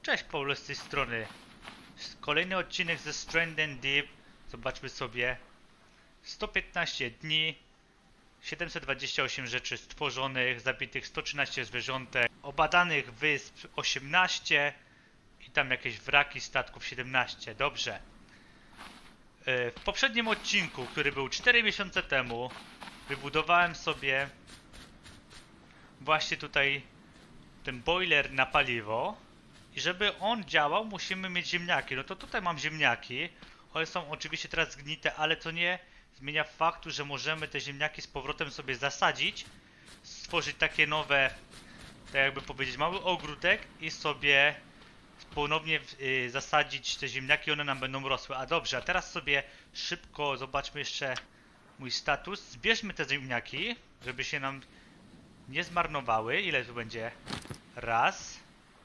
Cześć, Paulo z tej strony. Kolejny odcinek ze Stranded Deep. Zobaczmy sobie. 115 dni, 728 rzeczy stworzonych, zabitych 113 zwierzątek, obadanych wysp 18 i tam jakieś wraki statków 17. Dobrze. W poprzednim odcinku, który był 4 miesiące temu, wybudowałem sobie właśnie tutaj ten boiler na paliwo. I żeby on działał, musimy mieć ziemniaki. No to tutaj mam ziemniaki. One są oczywiście teraz zgnite, ale to nie zmienia faktu, że możemy te ziemniaki z powrotem sobie zasadzić. Stworzyć takie nowe, tak jakby powiedzieć, mały ogródek i sobie ponownie zasadzić te ziemniaki, one nam będą rosły. A dobrze, a teraz sobie szybko zobaczmy jeszcze mój status. Zbierzmy te ziemniaki, żeby się nam nie zmarnowały. Ile tu będzie? Raz.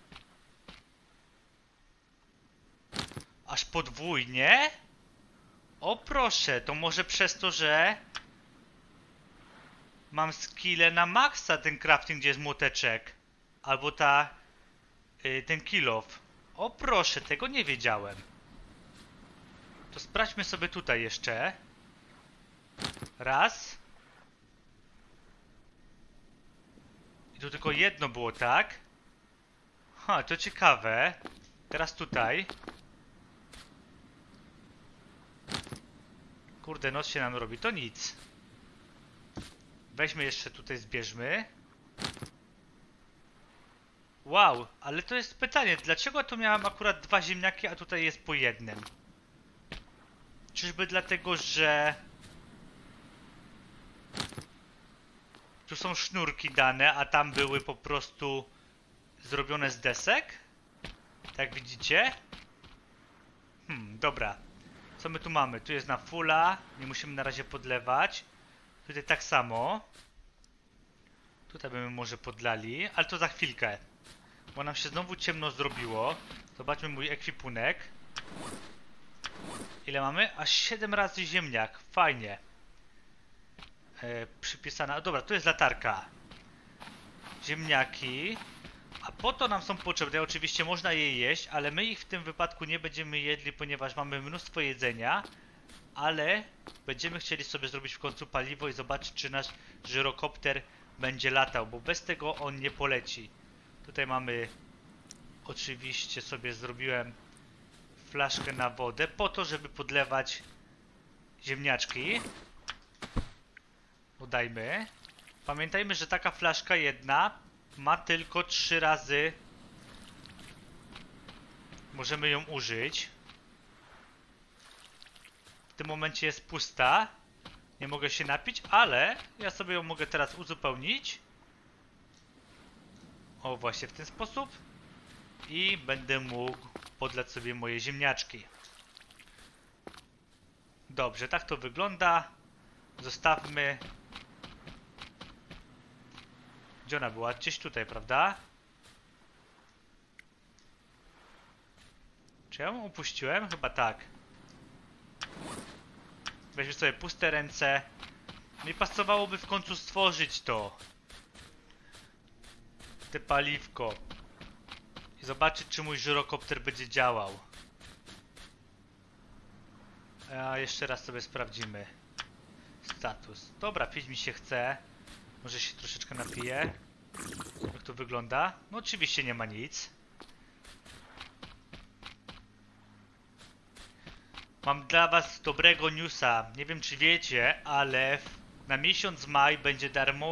Aż podwójnie? O proszę, to może przez to, że mam skillę na maksa ten crafting, gdzie jest młoteczek. Albo ten kill off. O proszę, tego nie wiedziałem. To sprawdźmy sobie tutaj jeszcze. Raz. I tu tylko jedno było, tak? Ha, to ciekawe. Teraz tutaj. Kurde, noc się nam robi, to nic. Weźmy jeszcze tutaj, zbierzmy. Wow, ale to jest pytanie, dlaczego tu miałem akurat dwa ziemniaki, a tutaj jest po jednym? Czyżby dlatego, że tu są sznurki dane, a tam były po prostu zrobione z desek? Tak widzicie? Dobra. Co my tu mamy? Tu jest na fulla. Nie musimy na razie podlewać. Tutaj tak samo. Tutaj byśmy może podlali, ale to za chwilkę. Bo nam się znowu ciemno zrobiło. Zobaczmy mój ekwipunek. Ile mamy? Aż 7 razy ziemniak. Fajnie. Przypisana. Dobra, tu jest latarka. Ziemniaki. A po to nam są potrzebne. Oczywiście można je jeść, ale my ich w tym wypadku nie będziemy jedli, ponieważ mamy mnóstwo jedzenia. Ale będziemy chcieli sobie zrobić w końcu paliwo i zobaczyć, czy nasz żyrokopter będzie latał, bo bez tego on nie poleci. Tutaj mamy, oczywiście sobie zrobiłem flaszkę na wodę po to, żeby podlewać ziemniaczki. Dodajmy. Pamiętajmy, że taka flaszka jedna ma tylko 3 razy. Możemy ją użyć. W tym momencie jest pusta. Nie mogę się napić, ale ja sobie ją mogę teraz uzupełnić. O, właśnie w ten sposób. I będę mógł podlać sobie moje ziemniaczki. Dobrze, tak to wygląda. Zostawmy. Gdzie ona była? Gdzieś tutaj, prawda? Czy ja ją upuściłem? Chyba tak. Weźmy sobie puste ręce. Mi pasowałoby w końcu stworzyć to. Te paliwko. I zobaczyć, czy mój żyrokopter będzie działał. A jeszcze raz sobie sprawdzimy. Status. Dobra, pić mi się chce. Może się troszeczkę napiję. Jak to wygląda? No oczywiście nie ma nic. Mam dla was dobrego newsa. Nie wiem, czy wiecie, ale na miesiąc maj będzie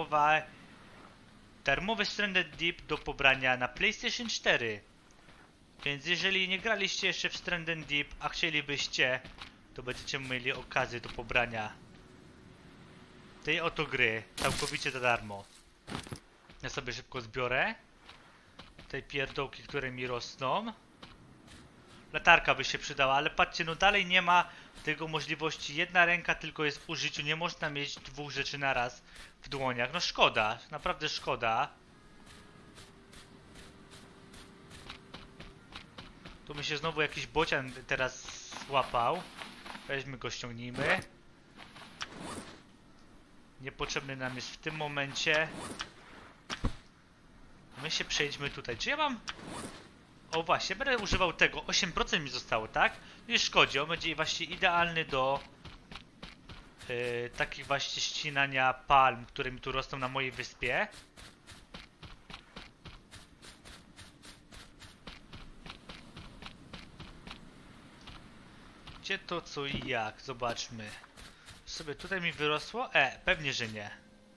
darmowy Stranded Deep do pobrania na PlayStation 4. Więc jeżeli nie graliście jeszcze w Stranded Deep, a chcielibyście, to będziecie mieli okazję do pobrania tej oto gry całkowicie za darmo. Ja sobie szybko zbiorę te pierdołki, które mi rosną. Latarka by się przydała, ale patrzcie, no dalej nie ma tego możliwości. Jedna ręka tylko jest w użyciu. Nie można mieć dwóch rzeczy naraz w dłoniach. No szkoda, naprawdę szkoda. Tu mi się znowu jakiś bocian teraz złapał. Weźmy go, ściągnijmy. Niepotrzebny nam jest w tym momencie. My się przejdźmy tutaj. Czy ja mam... O właśnie, będę używał tego. 8% mi zostało, tak? Nie szkodzi, on będzie właśnie idealny do takich właśnie ścinania palm, które mi tu rosną na mojej wyspie. Gdzie to, co i jak? Zobaczmy. Sobie tutaj mi wyrosło? Pewnie, że nie.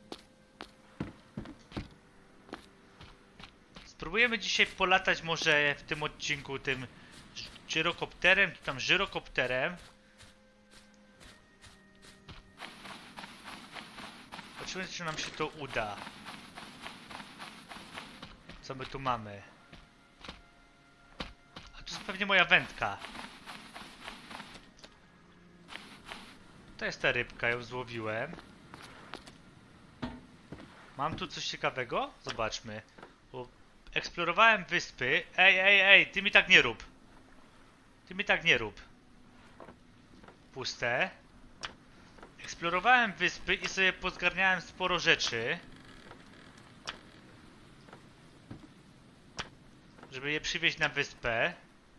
Spróbujemy dzisiaj polatać może w tym odcinku tym gyrokopterem, czy tam żyrokopterem. Zobaczymy, czy nam się to uda. Co my tu mamy? A tu jest pewnie moja wędka. To jest ta rybka, ją złowiłem. Mam tu coś ciekawego? Zobaczmy. Bo eksplorowałem wyspy. Ej, ty mi tak nie rób. Ty mi tak nie rób. Puste. Eksplorowałem wyspy i sobie pozgarniałem sporo rzeczy. Żeby je przywieźć na wyspę.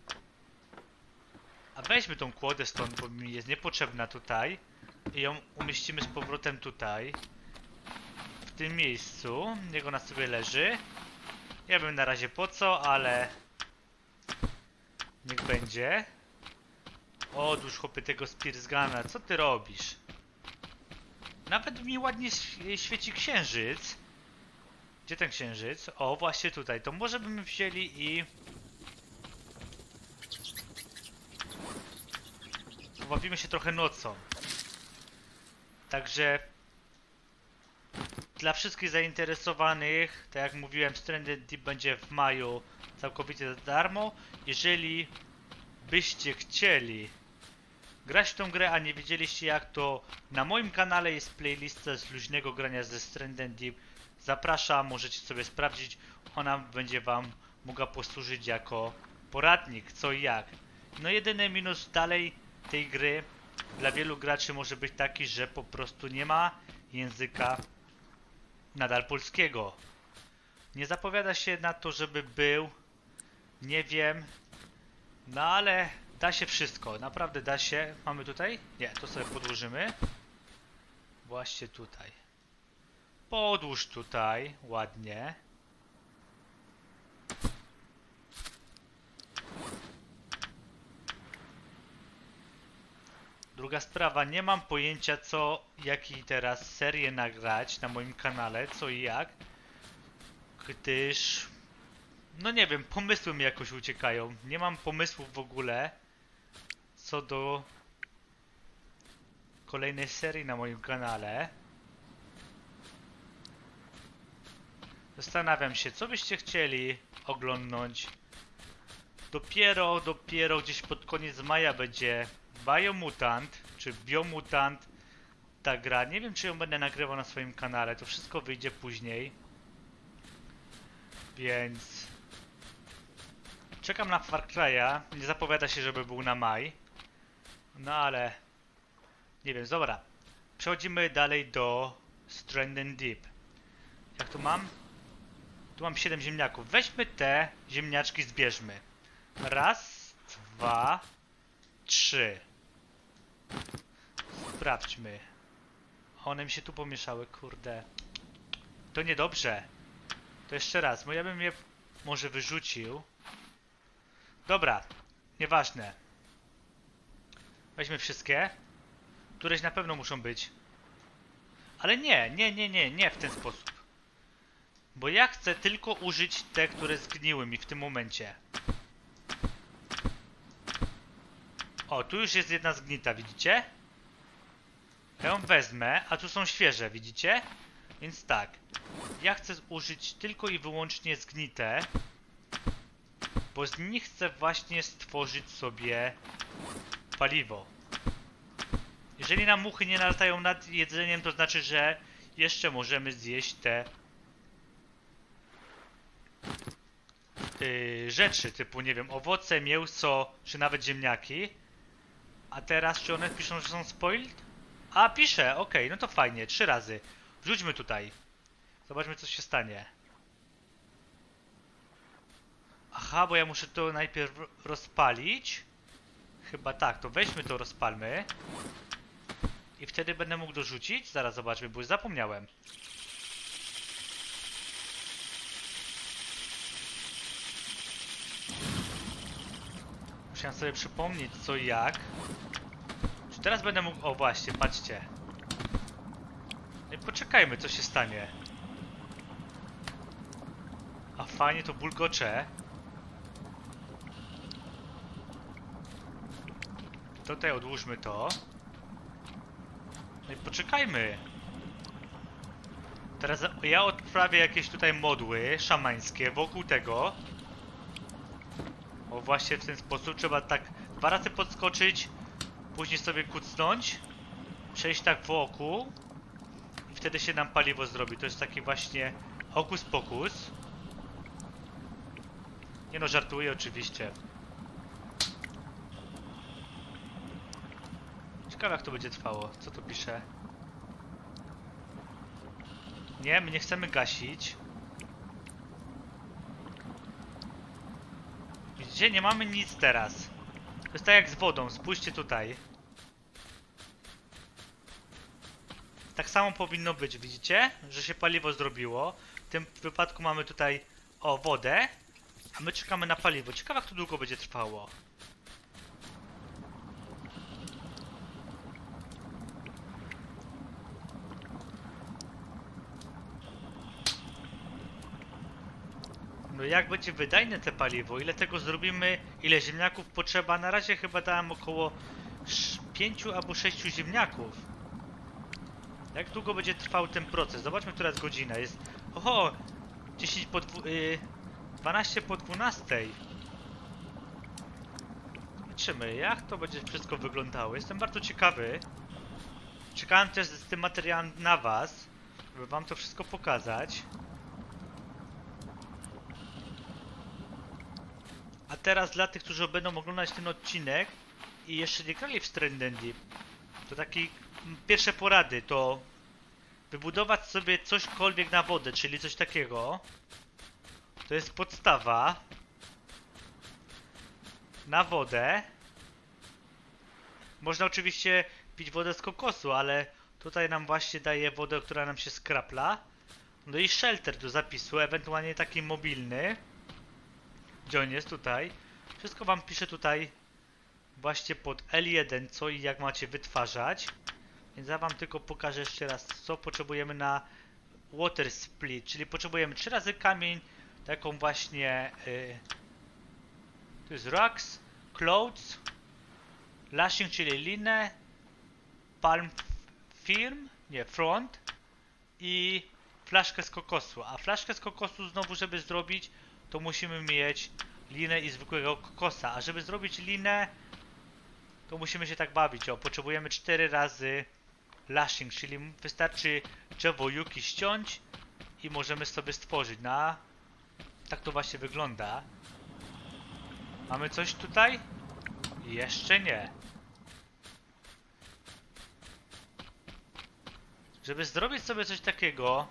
A weźmy tą kłodę stąd, bo mi jest niepotrzebna tutaj. I ją umieścimy z powrotem tutaj. W tym miejscu. Niech ona sobie leży. Nie wiem na razie po co, ale... niech będzie. Odłóż chłopie tego Spearsgana. Co ty robisz? Nawet mi ładnie świeci księżyc. Gdzie ten księżyc? O, właśnie tutaj. To może byśmy wzięli i... pobawimy się trochę nocą. Także... dla wszystkich zainteresowanych, tak jak mówiłem, Stranded Deep będzie w maju całkowicie za darmo. Jeżeli byście chcieli grać w tą grę, a nie wiedzieliście jak, to na moim kanale jest playlista z luźnego grania ze Stranded Deep. Zapraszam, możecie sobie sprawdzić. Ona będzie wam mogła posłużyć jako poradnik, co i jak. No jedyny minus dalej tej gry dla wielu graczy może być taki, że po prostu nie ma języka nadal polskiego. Nie zapowiada się na to, żeby był. Nie wiem. No ale da się wszystko. Naprawdę da się. Mamy tutaj? Nie, to sobie podłożymy. Właśnie tutaj. Podłóż tutaj. Ładnie. Druga sprawa, nie mam pojęcia co, jaki teraz serię nagrać na moim kanale, co i jak. Gdyż... no nie wiem, pomysły mi jakoś uciekają. Nie mam pomysłów w ogóle co do kolejnej serii na moim kanale. Zastanawiam się, co byście chcieli oglądnąć. Dopiero gdzieś pod koniec maja będzie Biomutant, czy Biomutant ta gra. Nie wiem, czy ją będę nagrywał na swoim kanale, to wszystko wyjdzie później. Więc... czekam na Far Cry'a. Nie zapowiada się, żeby był na maj. No ale... nie wiem, dobra. Przechodzimy dalej do Stranded Deep. Jak tu mam? Tu mam 7 ziemniaków. Weźmy te ziemniaczki, zbierzmy. Raz, 2, 3. Sprawdźmy. One mi się tu pomieszały, kurde. To niedobrze. To jeszcze raz, bo ja bym je może wyrzucił. Dobra, nieważne. Weźmy wszystkie. Któreś na pewno muszą być. Ale nie w ten sposób. Bo ja chcę tylko użyć te, które zgniły mi w tym momencie. O, tu już jest jedna zgnita, widzicie? Ja ją wezmę, a tu są świeże, widzicie? Więc tak. Ja chcę użyć tylko i wyłącznie zgnite. Bo z nich chcę właśnie stworzyć sobie paliwo. Jeżeli nam muchy nie nalatają nad jedzeniem, to znaczy, że jeszcze możemy zjeść te rzeczy, typu, nie wiem, owoce, mięso, czy nawet ziemniaki. A teraz, czy one piszą, że są spoiled? A, pisze, okej, no to fajnie, 3 razy. Wrzućmy tutaj. Zobaczmy, co się stanie. Aha, bo ja muszę to najpierw rozpalić. Chyba tak, to weźmy to, rozpalmy. I wtedy będę mógł dorzucić. Zaraz zobaczmy, bo już zapomniałem. Musiałem sobie przypomnieć co i jak. Czy teraz będę mógł... O właśnie, patrzcie. No i poczekajmy, co się stanie. A fajnie to bulgocze. Tutaj odłóżmy to. No i poczekajmy. Teraz ja odprawię jakieś tutaj modły szamańskie wokół tego. O właśnie w ten sposób trzeba tak 2 razy podskoczyć, później sobie kucnąć, przejść tak wokół i wtedy się nam paliwo zrobi. To jest taki właśnie hokus pokus. Nie no, żartuję oczywiście. Ciekawe jak to będzie trwało. Co tu pisze? Nie, my nie chcemy gasić. Widzicie? Nie mamy nic teraz. To jest tak jak z wodą. Spójrzcie tutaj. Tak samo powinno być, widzicie? Że się paliwo zrobiło. W tym wypadku mamy tutaj, o, wodę. A my czekamy na paliwo. Ciekawe jak to długo będzie trwało. No jak będzie wydajne te paliwo? Ile tego zrobimy? Ile ziemniaków potrzeba? Na razie chyba dałem około 5 albo 6 ziemniaków. Jak długo będzie trwał ten proces? Zobaczmy, która jest godzina. Jest... Oho! 12 po 12. Zobaczymy, jak to będzie wszystko wyglądało. Jestem bardzo ciekawy. Czekałem też z tym materiałem na was, żeby wam to wszystko pokazać. A teraz dla tych, którzy będą oglądać ten odcinek i jeszcze nie grali w Stranded Deep, to taki pierwsze porady to wybudować sobie cośkolwiek na wodę, czyli coś takiego. To jest podstawa. Na wodę. Można oczywiście pić wodę z kokosu, ale tutaj nam właśnie daje wodę, która nam się skrapla. No i shelter do zapisu, ewentualnie taki mobilny. Gdzie on jest? Tutaj. Wszystko wam piszę tutaj właśnie pod L1, co i jak macie wytwarzać. Więc ja wam tylko pokażę jeszcze raz, co potrzebujemy na water split, czyli potrzebujemy 3 razy kamień, taką właśnie to jest rocks, clothes, lashing, czyli linę, palm film, nie, front i flaszkę z kokosu. A flaszkę z kokosu znowu, żeby zrobić, to musimy mieć linę i zwykłego kokosa. A żeby zrobić linę, to musimy się tak bawić. O, potrzebujemy 4 razy lashing, czyli wystarczy drzewo yuki ściąć i możemy sobie stworzyć. Tak to właśnie wygląda. Mamy coś tutaj? Jeszcze nie. Żeby zrobić sobie coś takiego,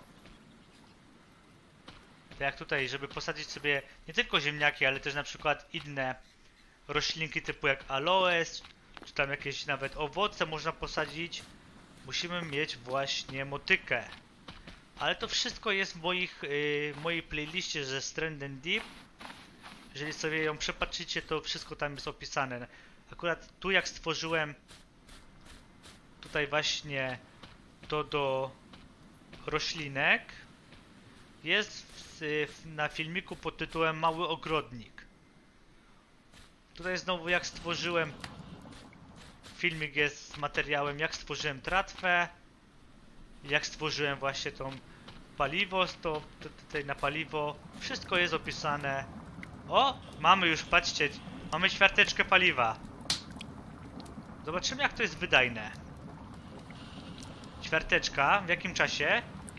tak jak tutaj, żeby posadzić sobie nie tylko ziemniaki, ale też na przykład inne roślinki typu jak aloes, czy tam jakieś nawet owoce można posadzić, musimy mieć właśnie motykę. Ale to wszystko jest w mojej playliście ze Stranded Deep. Jeżeli sobie ją przepatrzycie, to wszystko tam jest opisane. Akurat tu jak stworzyłem tutaj właśnie to do roślinek, jest na filmiku pod tytułem Mały Ogrodnik. Tutaj znowu jak stworzyłem, filmik jest z materiałem jak stworzyłem tratwę, jak stworzyłem właśnie tą paliwo, to tutaj na paliwo wszystko jest opisane. O, mamy już, patrzcie, mamy ćwiarteczkę paliwa. Zobaczymy jak to jest wydajne. Ćwiarteczka, w jakim czasie?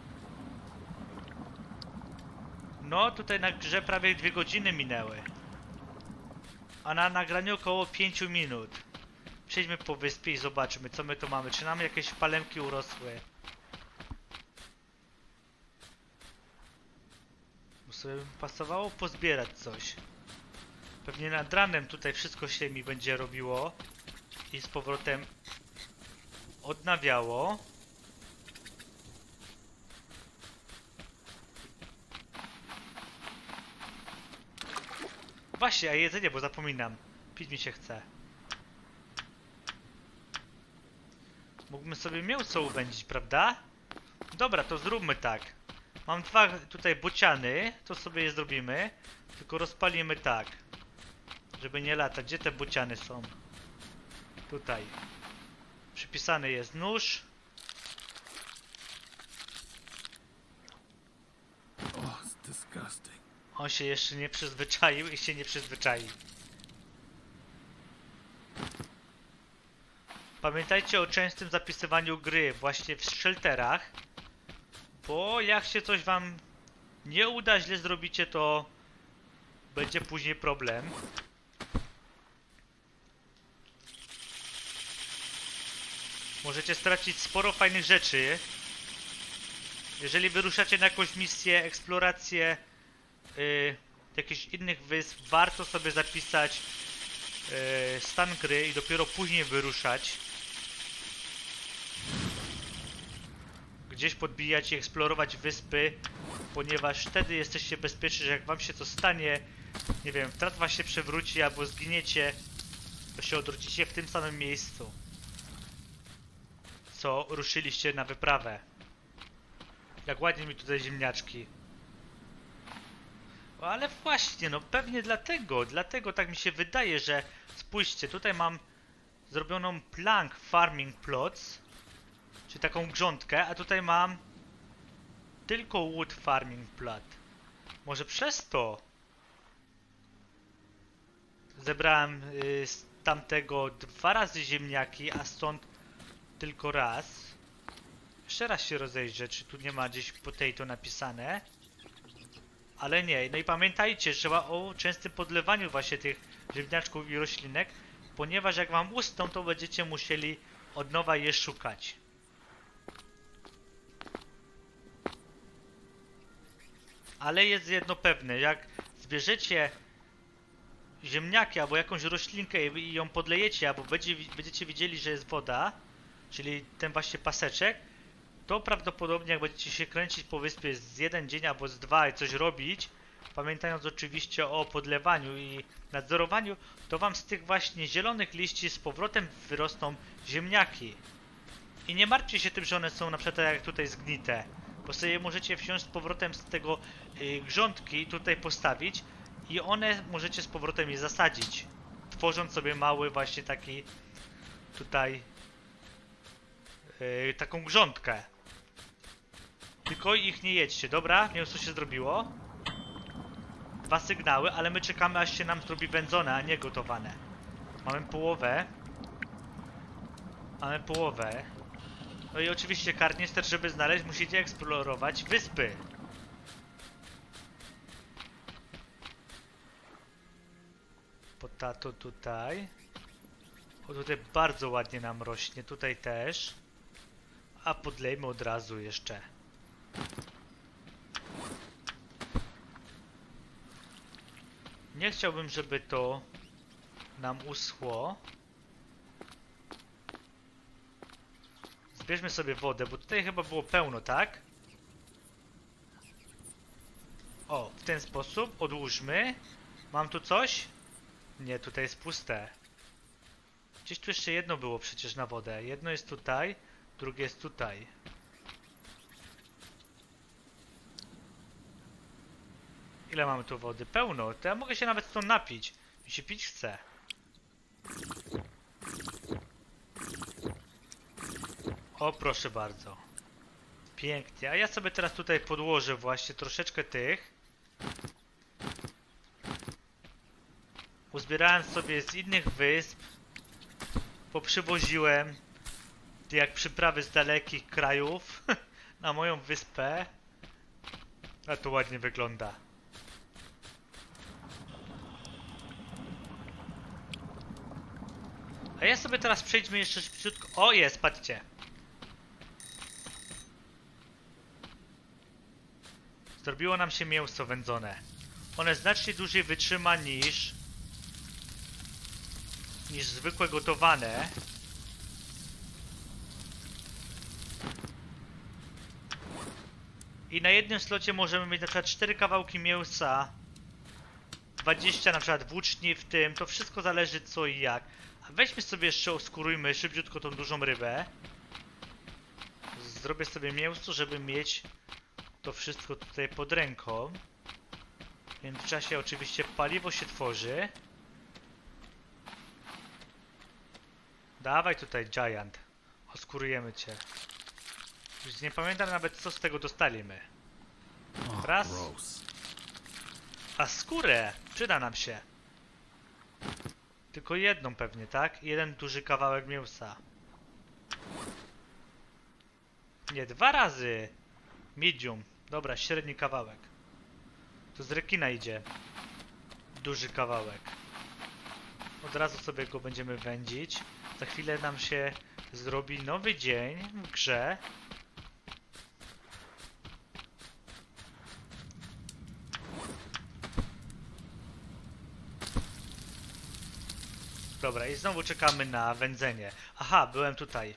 No, tutaj na grze prawie 2 godziny minęły. A na nagraniu około 5 minut. Przejdźmy po wyspie i zobaczmy, co my tu mamy. Czy nam jakieś palemki urosły? Bo sobie pasowało pozbierać coś. Pewnie nad ranem tutaj wszystko się mi będzie robiło i z powrotem odnawiało. Właśnie, a jedzenie, bo zapominam. Pić mi się chce. Mógłbym sobie mięso uwędzić, prawda? Dobra, to zróbmy tak. Mam dwa tutaj bociany, to sobie je zrobimy. Tylko rozpalimy tak, żeby nie latać. Gdzie te bociany są? Tutaj. Przypisany jest nóż. On się jeszcze nie przyzwyczaił i się nie przyzwyczai. Pamiętajcie o częstym zapisywaniu gry właśnie w shelterach, bo jak się coś wam nie uda, źle zrobicie, to będzie później problem. Możecie stracić sporo fajnych rzeczy. Jeżeli wyruszacie na jakąś misję, eksplorację jakichś innych wysp, warto sobie zapisać stan gry i dopiero później wyruszać. Gdzieś podbijać i eksplorować wyspy, ponieważ wtedy jesteście bezpieczni, że jak wam się coś stanie, nie wiem, tratwa się przewróci albo zginiecie, to się odrodzicie w tym samym miejscu, co ruszyliście na wyprawę. Jak ładnie mi tutaj ziemniaczki. O, ale właśnie, no pewnie dlatego tak mi się wydaje, że spójrzcie, tutaj mam zrobioną plank farming plots, czyli taką grządkę, a tutaj mam tylko wood farming plot. Może przez to zebrałem z tamtego 2 razy ziemniaki, a stąd tylko raz. Jeszcze raz się rozejrzę, czy tu nie ma gdzieś potato napisane. Ale nie. No i pamiętajcie, że trzeba o częstym podlewaniu właśnie tych ziemniaczków i roślinek, ponieważ jak wam ustą, to będziecie musieli od nowa je szukać. Ale jest jedno pewne, jak zbierzecie ziemniaki albo jakąś roślinkę i ją podlejecie, albo będziecie widzieli, że jest woda, czyli ten właśnie paseczek, to prawdopodobnie jak będziecie się kręcić po wyspie z 1 dzień albo z 2 i coś robić, pamiętając oczywiście o podlewaniu i nadzorowaniu, to wam z tych właśnie zielonych liści z powrotem wyrosną ziemniaki. I nie martwcie się tym, że one są na przykład jak tutaj zgnite, bo sobie możecie wziąć z powrotem z tego grządki tutaj postawić i one możecie z powrotem je zasadzić, tworząc sobie mały właśnie taki tutaj taką grządkę. Tylko ich nie jedźcie, dobra? Mięso się zrobiło. 2 sygnały, ale my czekamy, aż się nam zrobi wędzone, a nie gotowane. Mamy połowę. Mamy połowę. No i oczywiście karnister, żeby znaleźć, musicie eksplorować wyspy. Potato tutaj. O, tutaj bardzo ładnie nam rośnie, tutaj też. A podlejmy od razu jeszcze. Nie chciałbym, żeby to nam uschło. Zbierzmy sobie wodę, bo tutaj chyba było pełno, tak? O, w ten sposób odłóżmy. Mam tu coś? Nie, tutaj jest puste. Gdzieś tu jeszcze jedno było przecież na wodę. Jedno jest tutaj, drugie jest tutaj. Ile mamy tu wody? Pełno. To ja mogę się nawet stąd napić. Mi się pić chce. O, proszę bardzo. Pięknie. A ja sobie teraz tutaj podłożę właśnie troszeczkę tych. Uzbierałem sobie z innych wysp. Poprzywoziłem jak przyprawy z dalekich krajów na moją wyspę. A to ładnie wygląda. A ja sobie teraz przejdźmy jeszcze szybciutko. O, jest, patrzcie. Zrobiło nam się mięso wędzone. One znacznie dłużej wytrzyma niż niż zwykłe gotowane. I na jednym slocie możemy mieć na przykład 4 kawałki mięsa, 20 na przykład włóczni w tym, to wszystko zależy co i jak. A weźmy sobie jeszcze, oskurujmy szybciutko tą dużą rybę. Zrobię sobie mięso, żeby mieć to wszystko tutaj pod ręką. W międzyczasie oczywiście paliwo się tworzy. Dawaj tutaj, Giant. Oskurujemy cię. Już nie pamiętam nawet co z tego dostaliśmy. Raz. A skórę przyda nam się. Tylko jedną pewnie, tak? Jeden duży kawałek mięsa. Nie, 2 razy. Medium. Dobra, średni kawałek. To z rekina idzie. Duży kawałek. Od razu sobie go będziemy wędzić. Za chwilę nam się zrobi nowy dzień w grze. Dobra, i znowu czekamy na wędzenie. Aha, byłem tutaj.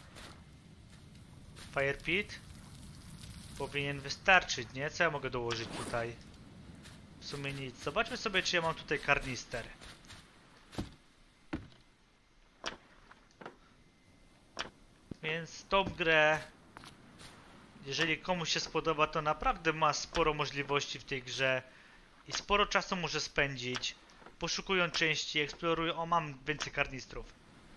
Fire pit powinien wystarczyć, nie? Co ja mogę dołożyć tutaj? W sumie nic. Zobaczmy sobie, czy ja mam tutaj karnister. Więc tą grę, jeżeli komuś się spodoba, to naprawdę ma sporo możliwości w tej grze i sporo czasu może spędzić, poszukując części, eksplorują. O, mam więcej karnistrów.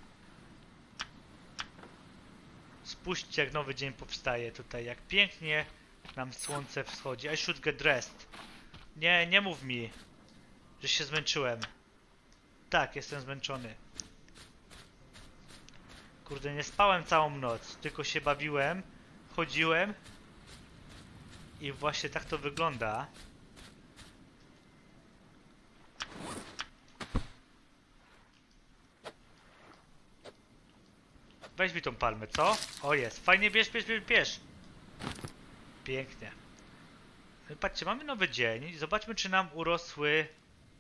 Spójrzcie, jak nowy dzień powstaje tutaj, jak pięknie nam słońce wschodzi. I should get dressed. Nie, nie mów mi, że się zmęczyłem. Tak, jestem zmęczony. Kurde, nie spałem całą noc, tylko się bawiłem, chodziłem i właśnie tak to wygląda. Weź mi tą palmę, co? O, jest. Fajnie, bierz, bierz, bierz, bierz. Pięknie. No i patrzcie, mamy nowy dzień. Zobaczmy, czy nam urosły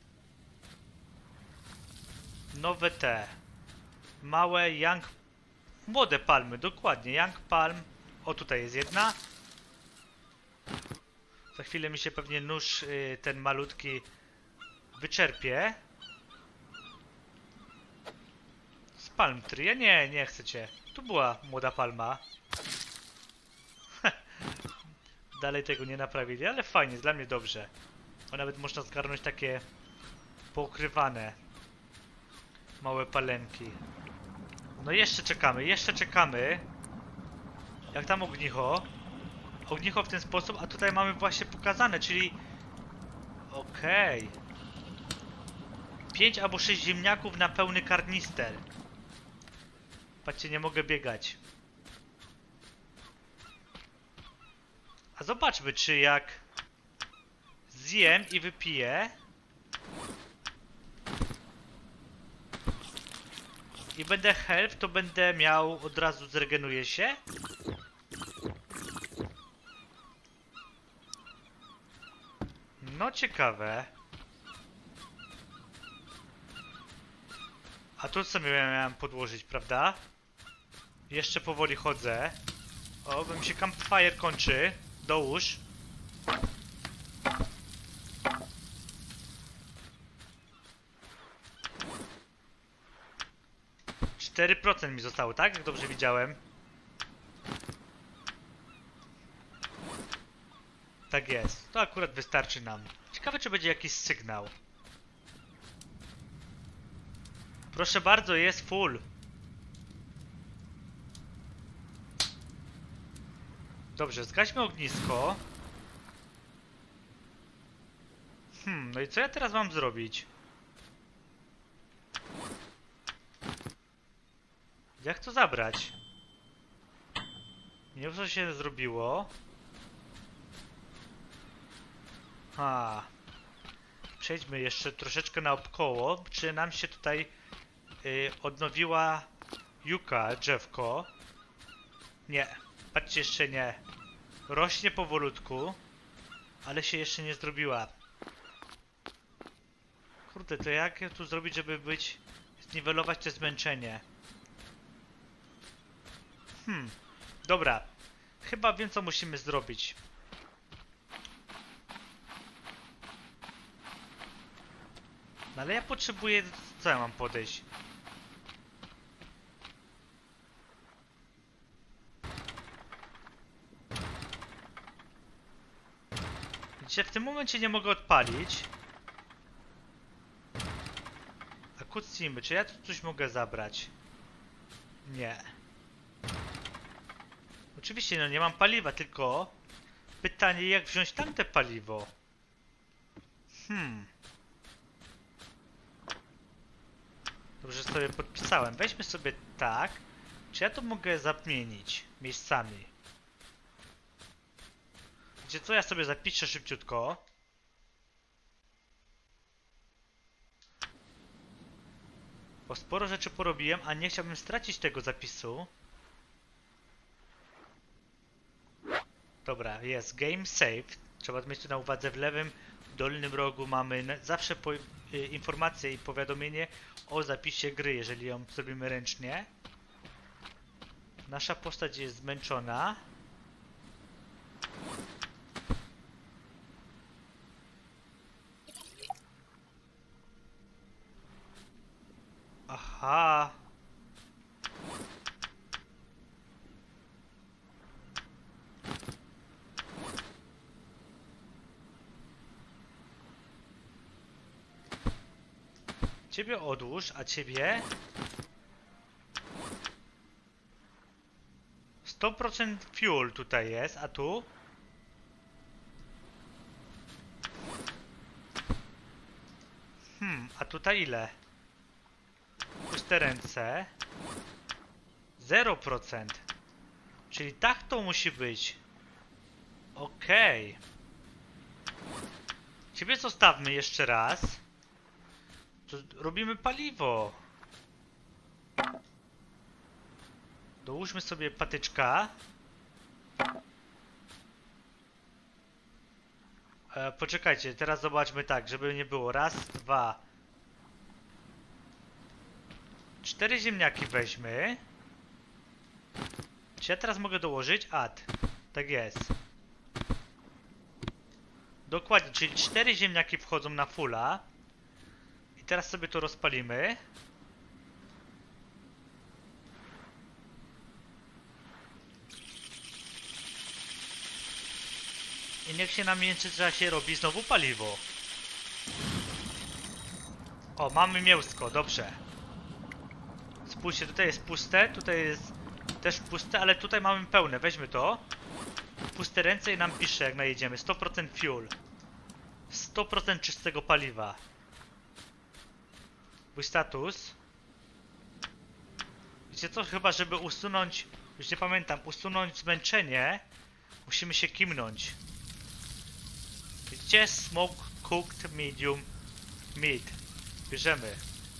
nowe te małe young... Młode palmy, dokładnie. Young palm. O, tutaj jest jedna. Za chwilę mi się pewnie nóż ten malutki wyczerpie. Z palm tree. Ja nie chcę cię. Tu była młoda palma. Dalej tego nie naprawili, ale fajnie, dla mnie dobrze. Bo nawet można zgarnąć takie poukrywane małe palemki. No jeszcze czekamy, jeszcze czekamy. Jak tam ognicho? Ognicho w ten sposób, a tutaj mamy właśnie pokazane, czyli... Okej. 5 albo 6 ziemniaków na pełny karnister. Patrzcie, nie mogę biegać. A zobaczmy, czy jak zjem i wypiję i będę health, to będę miał od razu zregeneruje się. No ciekawe. A tu sobie miałem podłożyć, prawda? Jeszcze powoli chodzę. O, bo mi się campfire kończy. Dołóż. %4 mi zostało, tak? Jak dobrze widziałem. Tak jest. To akurat wystarczy nam. Ciekawe, czy będzie jakiś sygnał. Proszę bardzo, jest full. Dobrze, zgaśmy ognisko. No i co ja teraz mam zrobić? Jak to zabrać? Nie wiem, co się zrobiło. Przejdźmy jeszcze troszeczkę naokoło. Czy nam się tutaj odnowiła juka, drzewko? Nie. Patrzcie, jeszcze nie. Rośnie powolutku, ale się jeszcze nie zrobiła. Kurde, to jak tu zrobić, żeby zniwelować to zmęczenie? Dobra. Chyba wiem, co musimy zrobić. No ale ja potrzebuję... Co ja mam podejść? Widzicie, w tym momencie nie mogę odpalić. A cutscene, czy ja tu coś mogę zabrać? Nie. Oczywiście, no nie mam paliwa, tylko... Pytanie, jak wziąć tamte paliwo? Dobrze, sobie podpisałem. Weźmy sobie tak. Czy ja to mogę zamienić miejscami? Wiecie co? Ja sobie zapiszę szybciutko. Bo sporo rzeczy porobiłem, a nie chciałbym stracić tego zapisu. Dobra, jest Game Save. Trzeba mieć tu na uwadze, w lewym dolnym rogu mamy zawsze informację i powiadomienie o zapisie gry, jeżeli ją zrobimy ręcznie. Nasza postać jest zmęczona. Aha. Ciebie odłóż, a ciebie... 100% fuel tutaj jest, a tu? A tutaj ile? Puste ręce. 0%. Czyli tak to musi być. Okej. Ciebie zostawmy jeszcze raz. To robimy paliwo. Dołóżmy sobie patyczka. Poczekajcie, teraz zobaczmy tak, żeby nie było. Raz, dwa. 4 ziemniaki weźmy. Czy ja teraz mogę dołożyć? Add. Tak jest. Dokładnie, czyli 4 ziemniaki wchodzą na fulla. I teraz sobie to rozpalimy. I niech się na międzyczasie robi znowu paliwo. O, mamy mięsko, dobrze. Spójrzcie, tutaj jest puste, tutaj jest też puste, ale tutaj mamy pełne. Weźmy to. Puste ręce i nam pisze, jak najedziemy. 100% fuel. 100% czystego paliwa. Mój status. Wiecie co? Chyba, żeby usunąć, już nie pamiętam, usunąć zmęczenie, musimy się kimnąć. Widzicie? Smoke cooked medium meat. Bierzemy.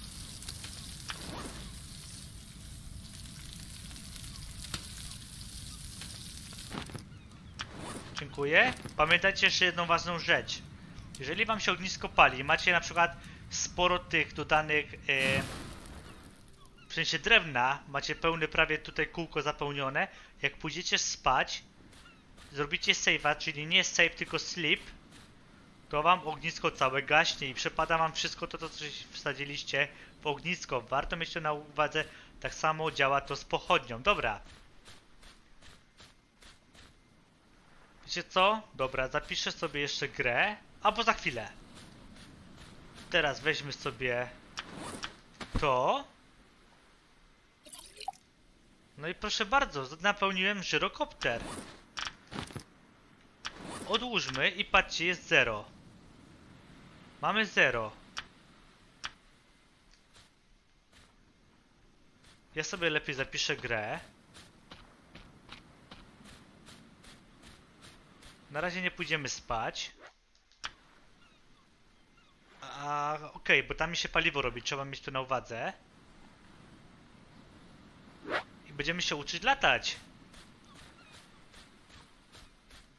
Dziękuję. Pamiętajcie jeszcze jedną ważną rzecz. Jeżeli wam się ognisko pali, macie na przykład sporo tych dodanych, w sensie drewna, macie pełne prawie tutaj kółko zapełnione. Jak pójdziecie spać, zrobicie save'a, czyli nie save, tylko sleep, to wam ognisko całe gaśnie i przepada wam wszystko to, co wsadziliście w ognisko. Warto mieć to na uwadze. Tak samo działa to z pochodnią. Dobra. Wiecie co? Dobra, zapiszę sobie jeszcze grę. Albo za chwilę. Teraz weźmy sobie to. No i proszę bardzo, napełniłem żyrokopter. Odłóżmy i patrzcie, jest 0. Mamy 0. Ja sobie lepiej zapiszę grę. Na razie nie pójdziemy spać. Okej, bo tam mi się paliwo robi, trzeba mieć to na uwadze. I będziemy się uczyć latać.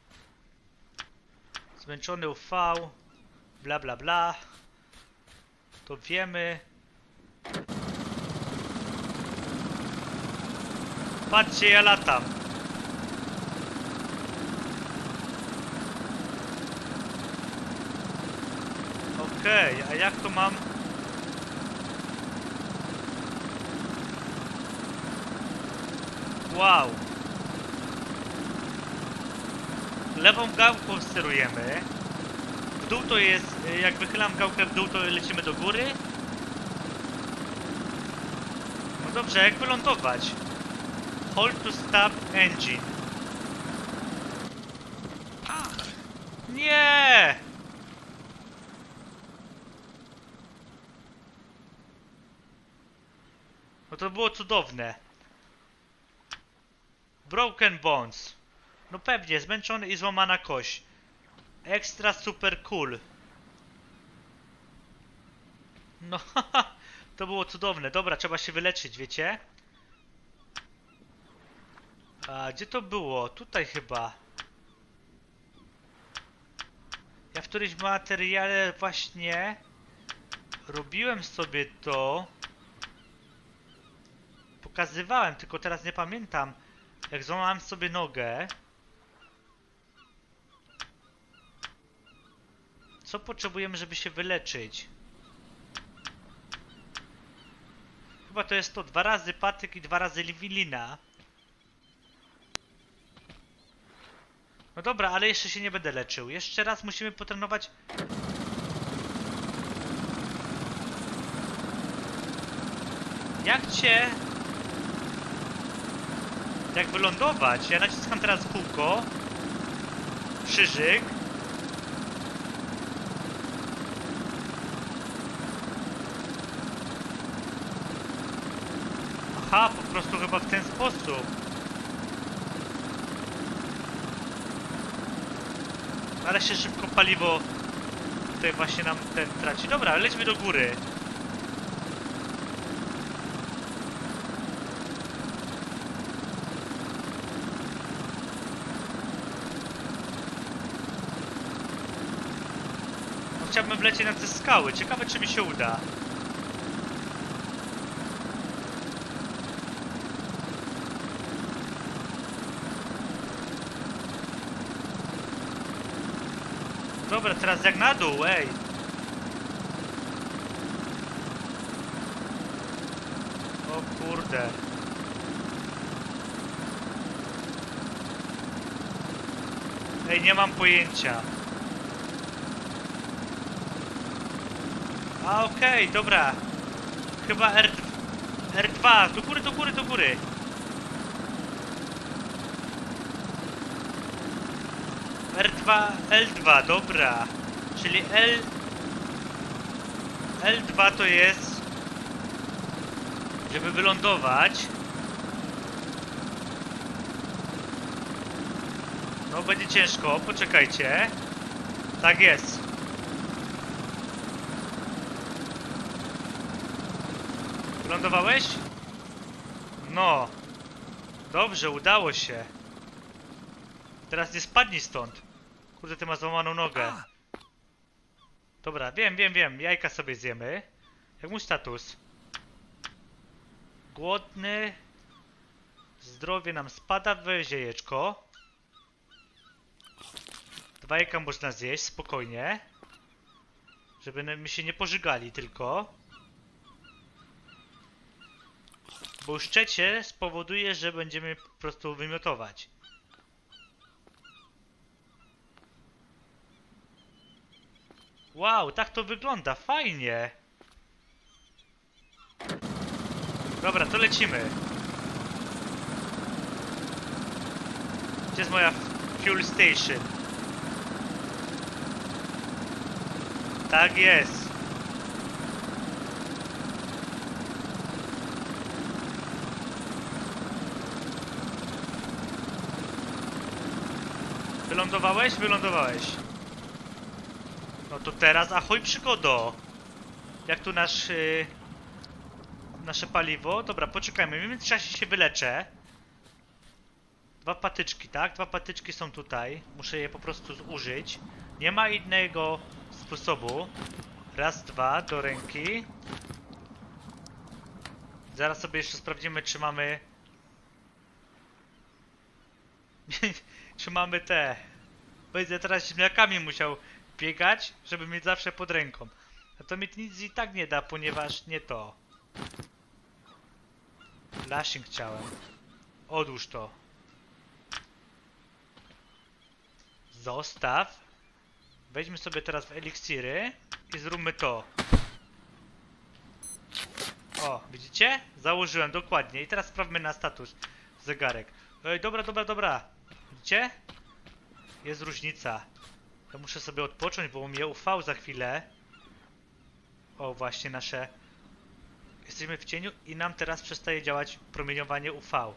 Zmęczony UV. Bla bla bla. to wiemy. Patrzcie, ja latam. Okej, a jak to mam? Wow. Lewą gałką sterujemy. W dół to jest, jak wychylam gałkę w dół, to lecimy do góry. No dobrze, jak wylądować? Hold to stop engine. Nie! No to było cudowne. Broken bones. No pewnie, zmęczony i złamana kość. Extra super cool. No haha, to było cudowne. Dobra, trzeba się wyleczyć, wiecie? A gdzie to było? Tutaj chyba. Ja w którymś materiale właśnie robiłem sobie to. Pokazywałem, tylko teraz nie pamiętam. Jak złamałem sobie nogę. Co potrzebujemy, żeby się wyleczyć? Chyba to jest to 2 razy patyk i 2 razy liwilina. No dobra, ale jeszcze się nie będę leczył. Jeszcze raz musimy potrenować. Jak wylądować? Ja naciskam teraz kółko. Krzyżyk. Aha, po prostu chyba w ten sposób. Ale się szybko paliwo tutaj właśnie nam ten traci. Dobra, lećmy do góry. No, chciałbym wlecieć na te skały. Ciekawe, czy mi się uda. Dobra, teraz jak na dół, ej. O kurde. Ej, nie mam pojęcia. A okej, dobra. Chyba R2. Do góry, do góry, do góry. R2, L2, dobra. Czyli L2 to jest, żeby wylądować. No będzie ciężko, poczekajcie. Tak jest. Wylądowałeś? No. Dobrze, udało się. Teraz nie spadnij stąd. Kurde, ty masz złamaną nogę. Dobra, wiem. Jajka sobie zjemy. Jak mój status? Głodny. Zdrowie nam spada, weź jajeczko. 2 jajka można zjeść, spokojnie. Żeby mi się nie pożygali tylko. Bo już trzecie spowoduje, że będziemy po prostu wymiotować. Wow, tak to wygląda, fajnie. Dobra, to lecimy. Gdzie jest moja fuel station? Tak jest. Wylądowałeś? Wylądowałeś. No to teraz ahoj przygodo. Jak tu nasze paliwo? Dobra, poczekajmy. W międzyczasie się wyleczę. 2 patyczki, tak? 2 patyczki są tutaj. Muszę je po prostu zużyć. Nie ma innego sposobu. Raz, dwa, do ręki. Zaraz sobie jeszcze sprawdzimy, czy mamy... czy mamy te... Będę teraz ziemniakami musiał biegać, żeby mieć zawsze pod ręką. A to mi nic i tak nie da, ponieważ nie to. Lashing chciałem. Odłóż to. Zostaw. Wejdźmy sobie teraz w eliksiry i zróbmy to. O, widzicie? Założyłem dokładnie. I teraz sprawdźmy na status. Zegarek. Ej, dobra. Widzicie? Jest różnica. Ja muszę sobie odpocząć, bo mnie UV za chwilę. O, właśnie nasze... Jesteśmy w cieniu i nam teraz przestaje działać promieniowanie UV.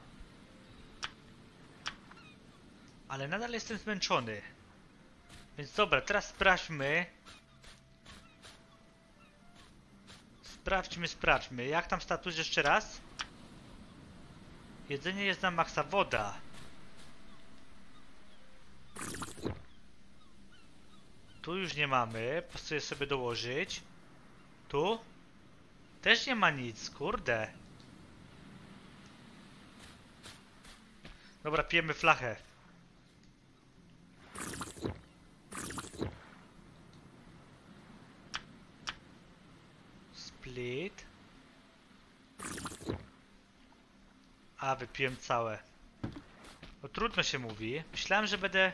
Ale nadal jestem zmęczony. Więc dobra, teraz sprawdźmy. Sprawdźmy. Jak tam status jeszcze raz? Jedzenie jest na maksa, woda. Tu już nie mamy, postawię sobie dołożyć. Tu? Też nie ma nic, kurde. Dobra, pijemy flachę. Split. A, wypiłem całe. No trudno się mówi. Myślałem, że będę...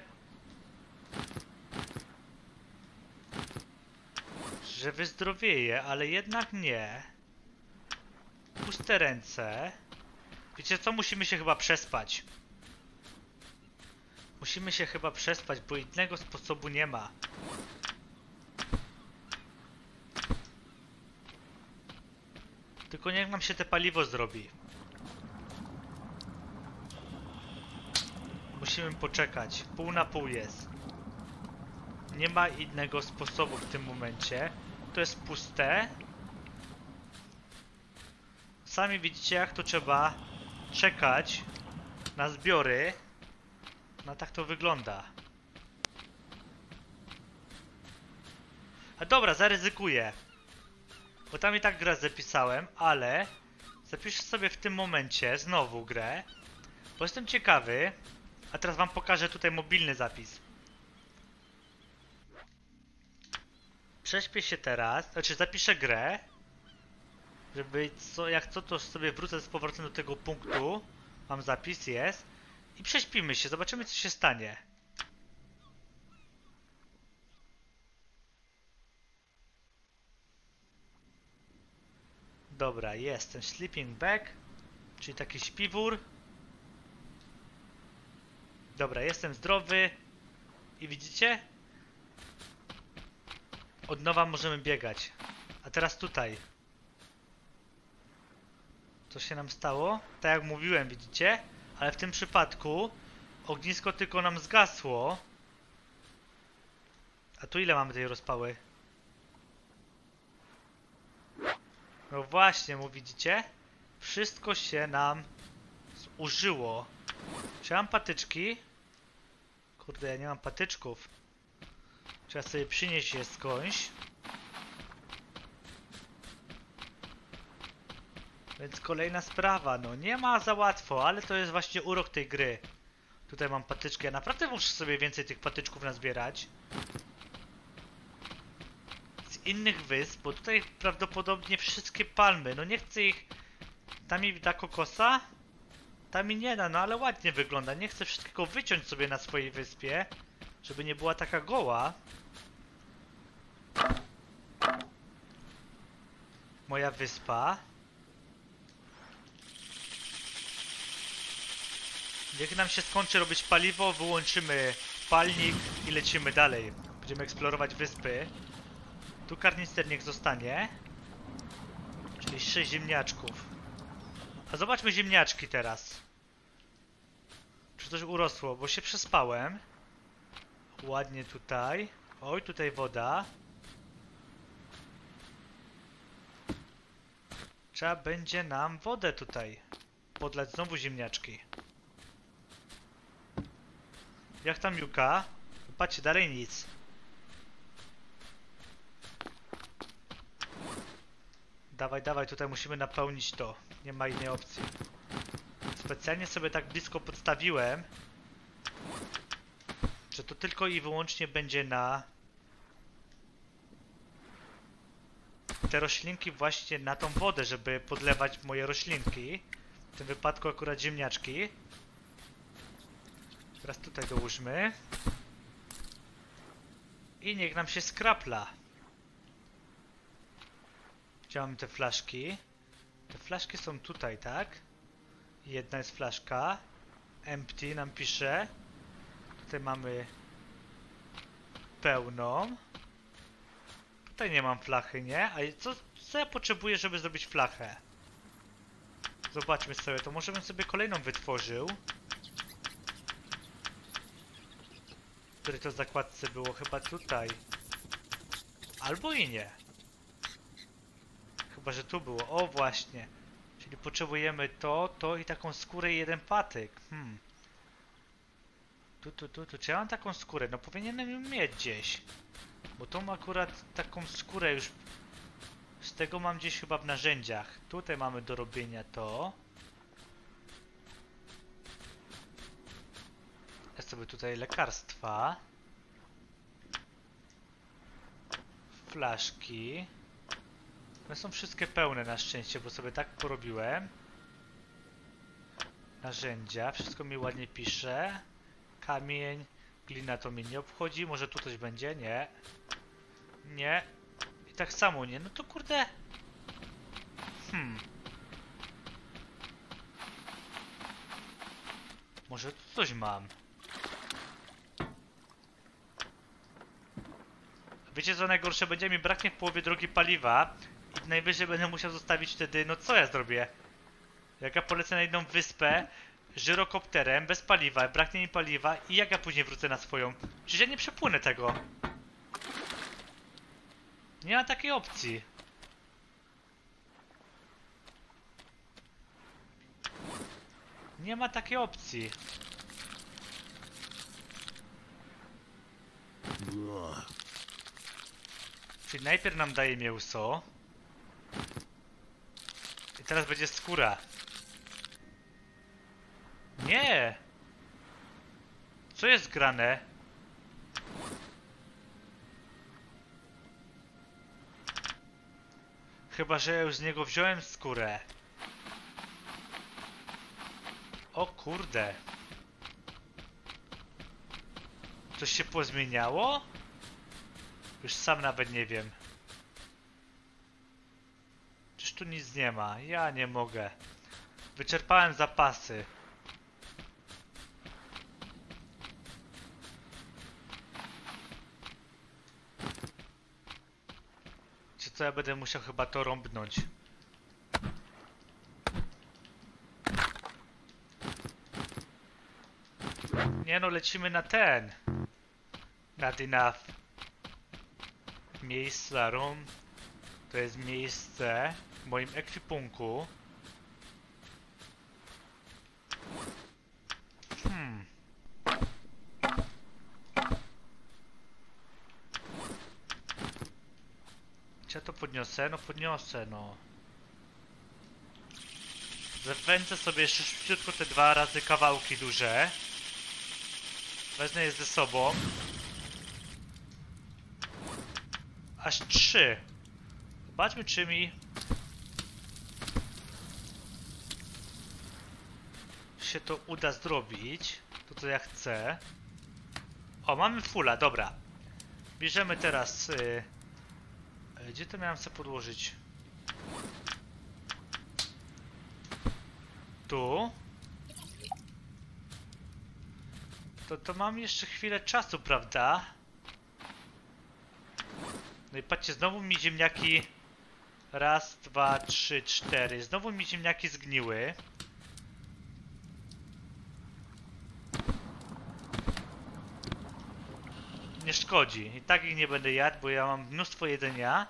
że wyzdrowieję, ale jednak nie. Puste ręce. Wiecie co? Musimy się chyba przespać. Musimy się chyba przespać, bo innego sposobu nie ma. Tylko niech nam się te paliwo zrobi. Musimy poczekać. Pół na pół jest. Nie ma innego sposobu w tym momencie. To jest puste. Sami widzicie, jak to trzeba czekać na zbiory. No tak to wygląda. A dobra, zaryzykuję. Bo tam i tak grę zapisałem, ale zapiszę sobie w tym momencie znowu grę. Bo jestem ciekawy. A teraz wam pokażę tutaj mobilny zapis. Prześpię się teraz, znaczy zapiszę grę. Żeby jak co to sobie wrócę z powrotem do tego punktu. Mam zapis, jest. I prześpimy się, zobaczymy co się stanie. Dobra, jest ten sleeping bag, czyli taki śpiwór. Dobra, jestem zdrowy. I widzicie? Od nowa możemy biegać. A teraz tutaj. Co się nam stało? Tak jak mówiłem, widzicie? Ale w tym przypadku ognisko tylko nam zgasło. A tu ile mamy tej rozpały? No właśnie, widzicie? Wszystko się nam zużyło. Czy mam patyczki? Kurde, ja nie mam patyczków. Trzeba sobie przynieść je skądś. Więc kolejna sprawa, no nie ma za łatwo, ale to jest właśnie urok tej gry. Tutaj mam patyczki, ja naprawdę muszę sobie więcej tych patyczków nazbierać. Z innych wysp, bo tutaj prawdopodobnie wszystkie palmy, no nie chcę ich... Tam mi da kokosa? Tam mi nie da, no ale ładnie wygląda. Nie chcę wszystkiego wyciąć sobie na swojej wyspie, żeby nie była taka goła. Moja wyspa. Jak nam się skończy robić paliwo, wyłączymy palnik i lecimy dalej. Będziemy eksplorować wyspy. Tu karnister niech zostanie. Czyli 6 ziemniaczków. A zobaczmy ziemniaczki teraz. Czy coś urosło, bo się przespałem. Ładnie tutaj. Oj, tutaj woda. Trzeba będzie nam wodę tutaj podlać, znowu ziemniaczki. Jak tam Juka? Patrzcie, dalej nic. Dawaj, dawaj, tutaj musimy napełnić to. Nie ma innej opcji. Specjalnie sobie tak blisko podstawiłem, że to tylko i wyłącznie będzie na te roślinki, właśnie na tą wodę, żeby podlewać moje roślinki. W tym wypadku akurat ziemniaczki. Teraz tutaj dołóżmy. I niech nam się skrapla. Gdzie mamy te flaszki? Te flaszki są tutaj, tak? Jedna jest flaszka. Empty nam pisze. Tutaj mamy pełną. Tutaj nie mam flachy, nie? A co ja potrzebuję, żeby zrobić flachę? Zobaczmy sobie, to może bym sobie kolejną wytworzył. W której to zakładce było? Chyba tutaj. Albo i nie. Chyba, że tu było. O, właśnie. Czyli potrzebujemy to i taką skórę i jeden patyk. Tu. Czy ja mam taką skórę? No powinienem ją mieć gdzieś. Bo tą akurat taką skórę już... Z tego mam gdzieś chyba w narzędziach. Tutaj mamy do robienia to. Ja sobie tutaj lekarstwa. Flaszki. One są wszystkie pełne na szczęście, bo sobie tak porobiłem. Narzędzia, wszystko mi ładnie pisze. Kamień, glina to mnie nie obchodzi. Może tu coś będzie? Nie. Nie. I tak samo nie. No to kurde. Może tu coś mam. Wiecie co najgorsze? Będzie mi braknie w połowie drogi paliwa. I najwyżej będę musiał zostawić wtedy... No co ja zrobię? Jak ja polecę na jedną wyspę żyrokopterem, bez paliwa, braknie mi paliwa i jak ja później wrócę na swoją? Przecież ja nie przepłynę tego. Nie ma takiej opcji. Nie ma takiej opcji. Czyli najpierw nam daje mięso. I teraz będzie skóra. Nie! Co jest grane? Chyba, że ja już z niego wziąłem skórę. O kurde. Coś się pozmieniało? Już sam nawet nie wiem. Czyż tu nic nie ma? Ja nie mogę. Wyczerpałem zapasy. Czy co, ja będę musiał chyba to rąbnąć. Nie no, lecimy na ten. Not enough. Miejsca, room. To jest miejsce w moim ekwipunku. Czy ja to podniosę? No podniosę, no. Zawędzę sobie jeszcze szybciutko te 2 razy kawałki duże. Wezmę je ze sobą. Aż 3. Zobaczmy, czy mi się to uda zrobić. To, co ja chcę. O, mamy fulla, dobra. Bierzemy teraz... Gdzie to miałem sobie podłożyć? Tu. To mam jeszcze chwilę czasu, prawda? No i patrzcie, znowu mi ziemniaki... Raz, 2, 3, 4. Znowu mi ziemniaki zgniły. Nie szkodzi. I tak ich nie będę jadł, bo ja mam mnóstwo jedzenia.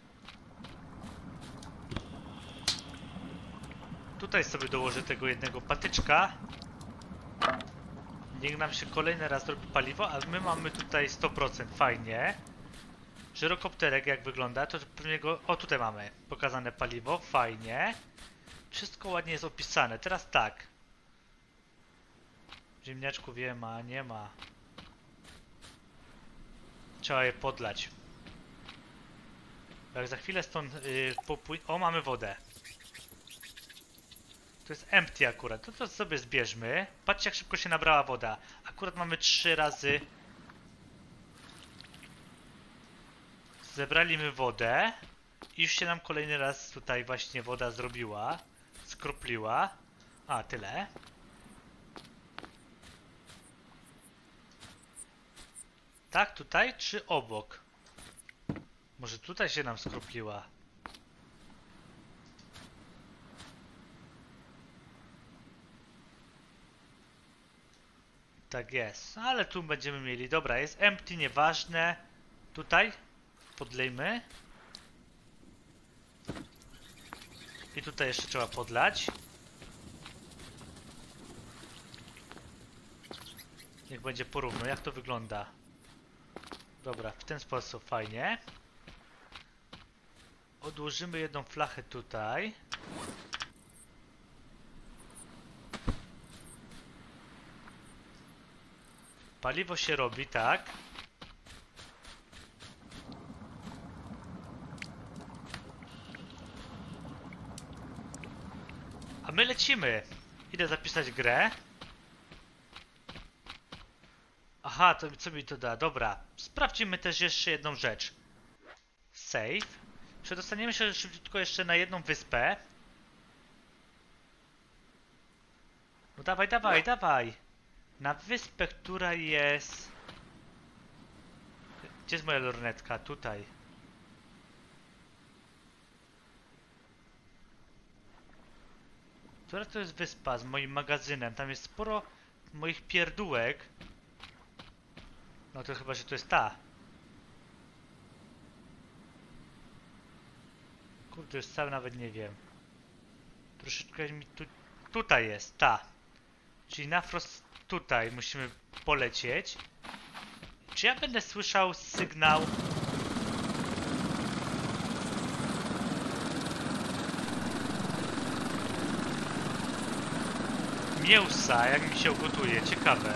Tutaj sobie dołożę tego jednego patyczka. Niech nam się kolejny raz robi paliwo, a my mamy tutaj 100%. Fajnie. Żyrokopterek jak wygląda, to pewnie go... O, tutaj mamy pokazane paliwo, fajnie. Wszystko ładnie jest opisane. Teraz tak. Ziemniaczków nie ma. Trzeba je podlać. Jak za chwilę stąd O, mamy wodę. To jest empty akurat. To sobie zbierzmy. Patrzcie, jak szybko się nabrała woda. Akurat mamy 3 razy. Zebraliśmy wodę. I już się nam kolejny raz tutaj właśnie woda zrobiła. Skropliła. A, tyle. Tak, tutaj czy obok? Może tutaj się nam skropliła. Tak jest, ale tu będziemy mieli. Dobra, jest empty, nieważne. Tutaj podlejmy. I tutaj jeszcze trzeba podlać. Niech będzie porówno, jak to wygląda. Dobra, w ten sposób fajnie. Odłożymy jedną flachę tutaj. Paliwo się robi, tak. A my lecimy. Idę zapisać grę. Aha, to co mi to da? Dobra. Sprawdzimy też jeszcze jedną rzecz. Save. Przedostaniemy się szybciutko jeszcze na jedną wyspę. No dawaj, dawaj, dawaj. Na wyspę, która jest... Gdzie jest moja lornetka? Tutaj. Która to jest wyspa z moim magazynem? Tam jest sporo moich pierdółek. No to chyba, że to jest ta. Kurde, już sam nawet nie wiem. Troszeczkę mi tu... Tutaj jest, ta. Czyli na wprost tutaj musimy polecieć. Czy ja będę słyszał sygnał? Mięsa, jak mi się ugotuje, ciekawe.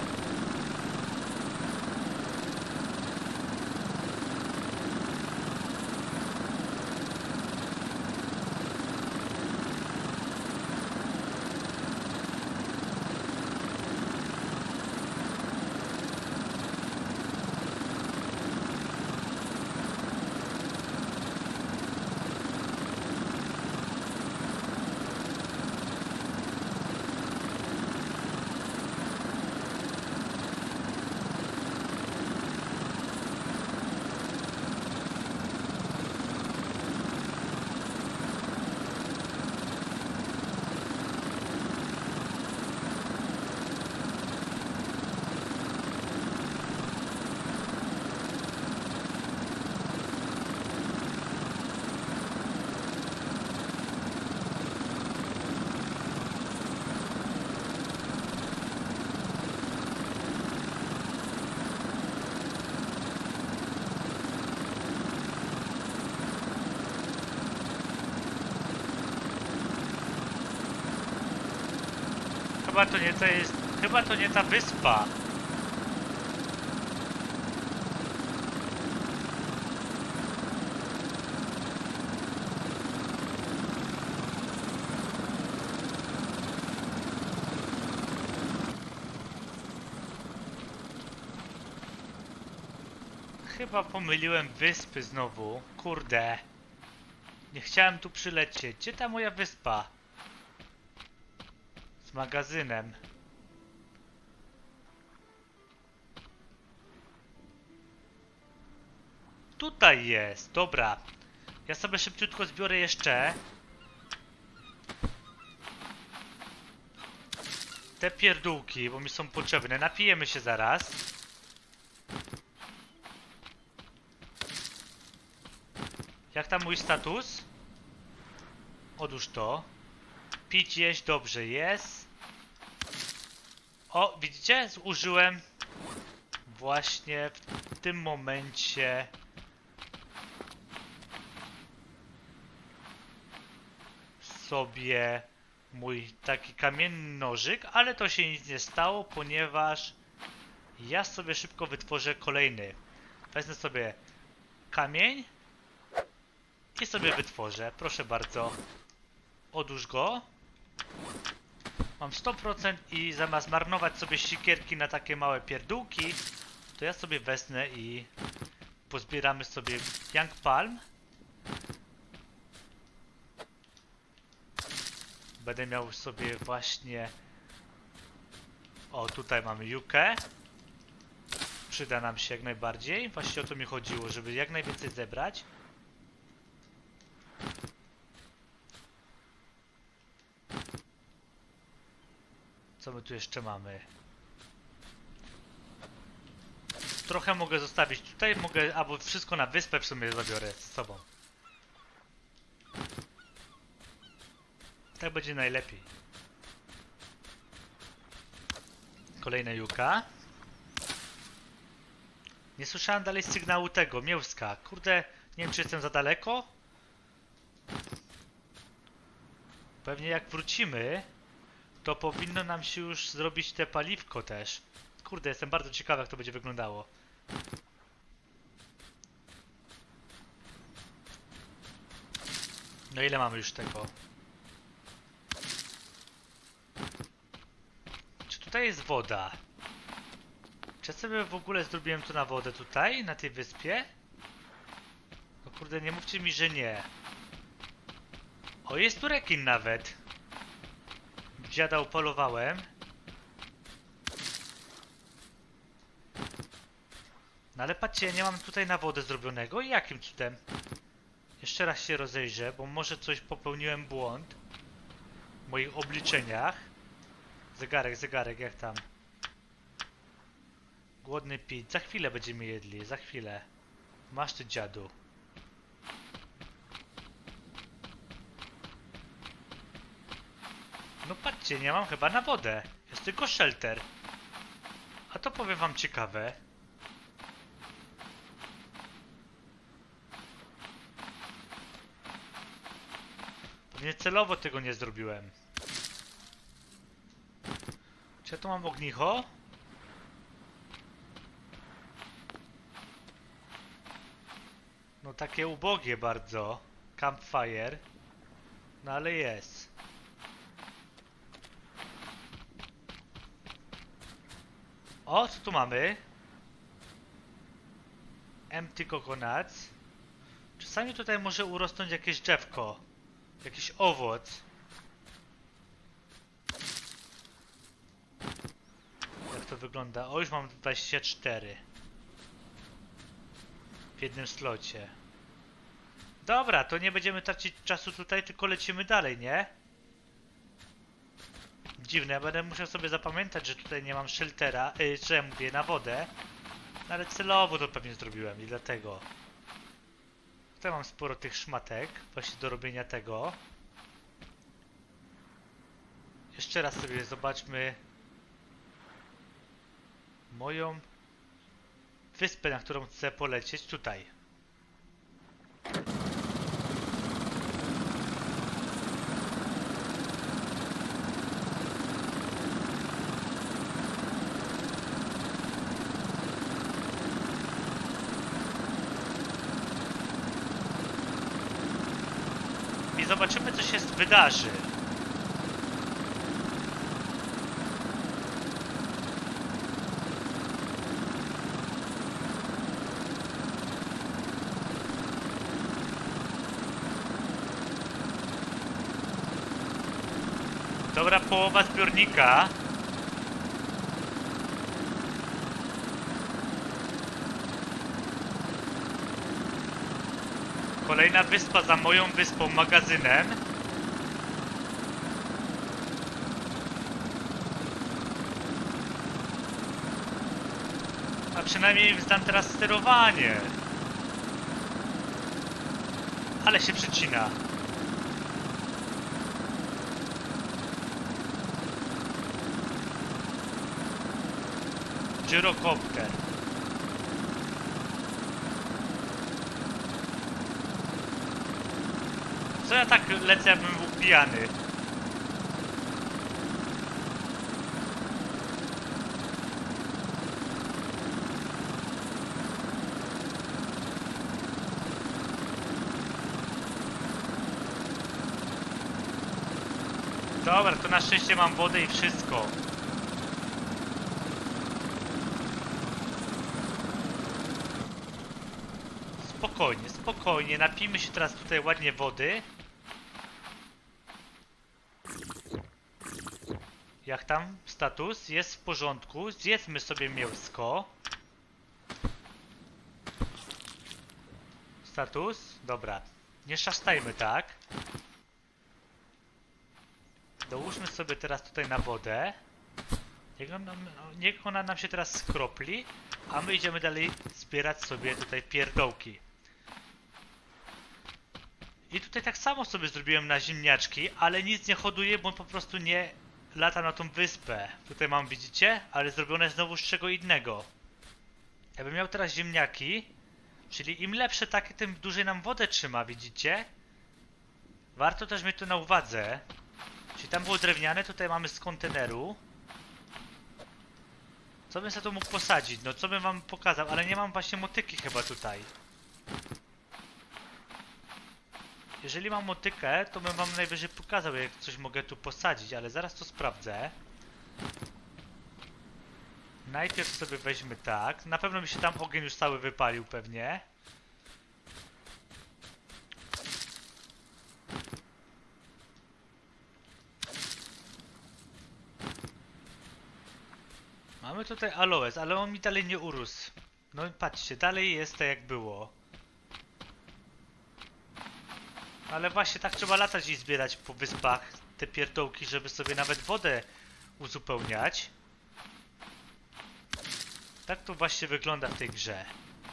Chyba to nie ta wyspa. Chyba pomyliłem wyspy znowu. Kurde. Nie chciałem tu przylecieć. Gdzie ta moja wyspa? Z magazynem. Tutaj jest. Dobra. Ja sobie szybciutko zbiorę jeszcze te pierdółki, bo mi są potrzebne. Napijemy się zaraz. Jak tam mój status? Odłóż to. Pić, jeść, dobrze jest. O, widzicie? Zużyłem właśnie w tym momencie sobie mój taki kamienny nożyk, ale to się nic nie stało, ponieważ ja sobie szybko wytworzę kolejny. Wezmę sobie kamień i sobie wytworzę. Proszę bardzo. Odłóż go. Mam 100% i zamiast marnować sobie sikierki na takie małe pierdółki, to ja sobie wezmę i pozbieramy sobie Young Palm. Będę miał sobie właśnie... O, tutaj mamy jukę. Przyda nam się jak najbardziej. Właśnie o to mi chodziło, żeby jak najwięcej zebrać. Co my tu jeszcze mamy? Trochę mogę zostawić tutaj, mogę, albo wszystko na wyspę w sumie zabiorę z sobą. Tak będzie najlepiej. Kolejna juka. Nie słyszałem dalej sygnału tego, Mięska. Kurde, nie wiem czy jestem za daleko. Pewnie jak wrócimy, to powinno nam się już zrobić te paliwko też. Kurde, jestem bardzo ciekawy jak to będzie wyglądało. No ile mamy już tego? Czy tutaj jest woda? Czy ja sobie w ogóle zrobiłem to na wodę tutaj, na tej wyspie? No kurde, nie mówcie mi, że nie. O, jest tu rekin nawet. Dziada upolowałem. No ale patrzcie, nie mam tutaj na wodę zrobionego. Jakim cudem? Jeszcze raz się rozejrzę, bo może coś popełniłem błąd w moich obliczeniach. Zegarek, jak tam? Głodny Pit. Za chwilę będziemy jedli, za chwilę. Masz ty dziadu. No patrzcie, nie mam chyba na wodę. Jest tylko shelter. A to powiem wam ciekawe. Pewnie celowo tego nie zrobiłem. Czy ja tu mam ognicho? No takie ubogie bardzo. Campfire. No ale jest. O, co tu mamy? Empty coconuts. Czasami tutaj może urosnąć jakieś drzewko. Jakiś owoc. Jak to wygląda? O, już mam 24. W jednym slocie. Dobra, to nie będziemy tracić czasu tutaj, tylko lecimy dalej, nie? Dziwne, ja będę musiał sobie zapamiętać, że tutaj nie mam sheltera, że ja mówię na wodę. No, ale celowo to pewnie zrobiłem i dlatego. Tutaj mam sporo tych szmatek, właśnie do robienia tego. Jeszcze raz sobie zobaczmy moją wyspę, na którą chcę polecieć tutaj. I zobaczymy, co się wydarzy. Dobra, połowa zbiornika. Kolejna wyspa za moją wyspą, magazynem. A przynajmniej znam teraz sterowanie. Ale się przycina. Gyrokopter. Co ja tak lecę, jakbym był pijany? Dobra, to na szczęście mam wodę i wszystko. Spokojnie, spokojnie. Napijmy się teraz tutaj ładnie wody. Jak tam status? Jest w porządku. Zjedzmy sobie mięsko. Status? Dobra. Nie szastajmy, tak? Dołóżmy sobie teraz tutaj na wodę. Niech ona nam się teraz skropli, a my idziemy dalej zbierać sobie tutaj pierdołki. I tutaj tak samo sobie zrobiłem na ziemniaczki, ale nic nie hoduję, bo on po prostu nie lata na tą wyspę. Tutaj mam, widzicie? Ale zrobione znowu z czego innego. Jakbym miał teraz ziemniaki, czyli im lepsze takie, tym dłużej nam wodę trzyma, widzicie? Warto też mieć to na uwadze. Czyli tam było drewniane, tutaj mamy z konteneru. Co bym sobie tu mógł posadzić? No co bym wam pokazał, ale nie mam właśnie motyki chyba tutaj. Jeżeli mam motykę, to bym wam najwyżej pokazał, jak coś mogę tu posadzić, ale zaraz to sprawdzę. Najpierw sobie weźmy tak. Na pewno mi się tam ogień już cały wypalił pewnie. Mamy tutaj aloes, ale on mi dalej nie urósł. No i patrzcie, dalej jest tak jak było. Ale właśnie tak trzeba latać i zbierać po wyspach te pierdołki, żeby sobie nawet wodę uzupełniać. Tak to właśnie wygląda w tej grze.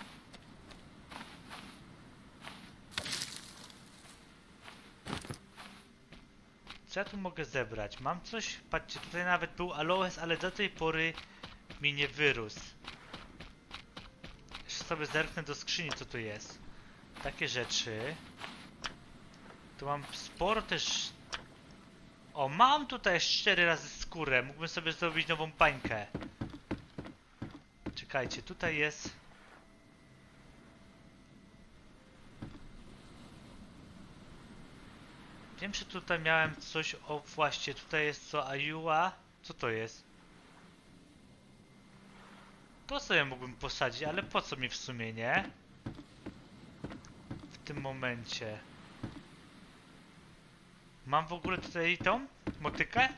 Co ja tu mogę zebrać? Mam coś? Patrzcie, tutaj nawet był aloes, ale do tej pory mi nie wyrósł. Jeszcze sobie zerknę do skrzyni, co tu jest. Takie rzeczy. Tu mam sporo też... O, mam tutaj 4 razy skórę. Mógłbym sobie zrobić nową bańkę. Czekajcie, tutaj jest... Wiem, że tutaj miałem coś... O, właśnie, tutaj jest co? Ayua? Co to jest? To sobie mógłbym posadzić, ale po co mi w sumie, nie? W tym momencie. Mam w ogóle tutaj tą motykę?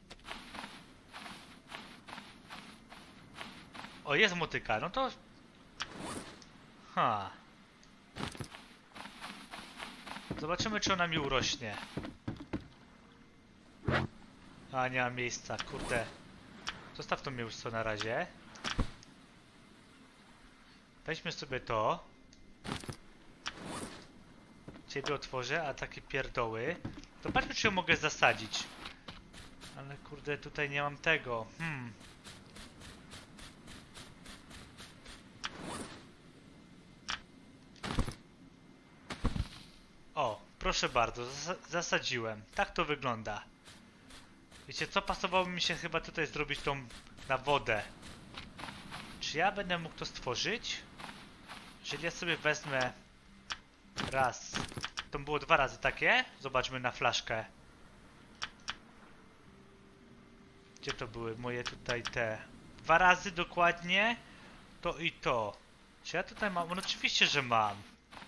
O, jest motyka, no to... Ha. Zobaczymy, czy ona mi urośnie. A, nie ma miejsca, kurde. Zostaw to mięso na razie. Weźmy sobie to. Ciebie otworzę, a takie pierdoły. Zobaczmy, czy ją mogę zasadzić. Ale kurde, tutaj nie mam tego. O, proszę bardzo, zasadziłem. Tak to wygląda. Wiecie co, pasowało mi się chyba tutaj zrobić tą na wodę. Czy ja będę mógł to stworzyć? Jeżeli ja sobie wezmę raz, to było 2 razy takie. Zobaczmy na flaszkę. Gdzie to były moje tutaj te 2 razy dokładnie to i to. Czy ja tutaj mam? No oczywiście, że mam.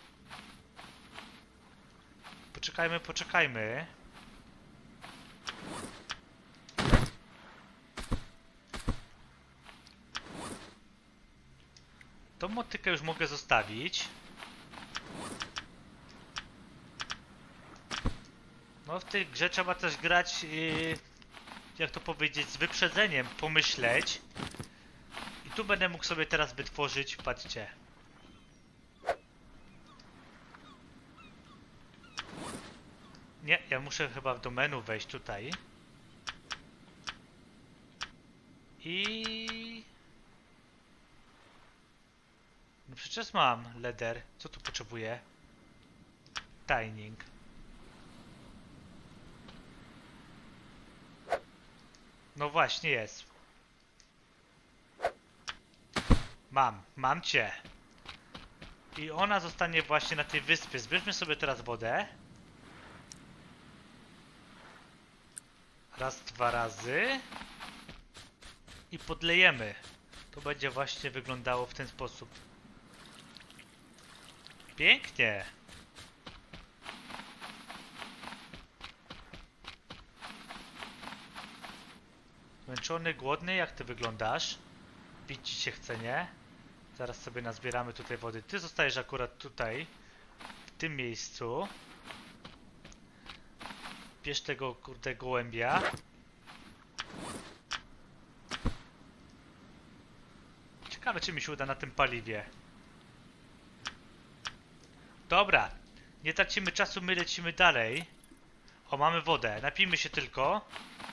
Poczekajmy, poczekajmy. Tą motykę już mogę zostawić. No w tej grze trzeba też grać, jak to powiedzieć, z wyprzedzeniem, pomyśleć. I tu będę mógł sobie teraz wytworzyć, patrzcie. Nie, ja muszę chyba do menu wejść tutaj. I... No przecież mam leder. Co tu potrzebuję? Tining. No właśnie jest. Mam cię. I ona zostanie właśnie na tej wyspie. Zbierzmy sobie teraz wodę. Raz, dwa razy. I podlejemy. To będzie właśnie wyglądało w ten sposób. Pięknie. Zmęczony, głodny, jak ty wyglądasz? Pić ci się chce, nie? Zaraz sobie nazbieramy tutaj wody. Ty zostajesz akurat tutaj, w tym miejscu. Bierz tego kurde gołębia. Ciekawe, czy mi się uda na tym paliwie. Dobra, nie tracimy czasu, my lecimy dalej. O, mamy wodę, napijmy się tylko.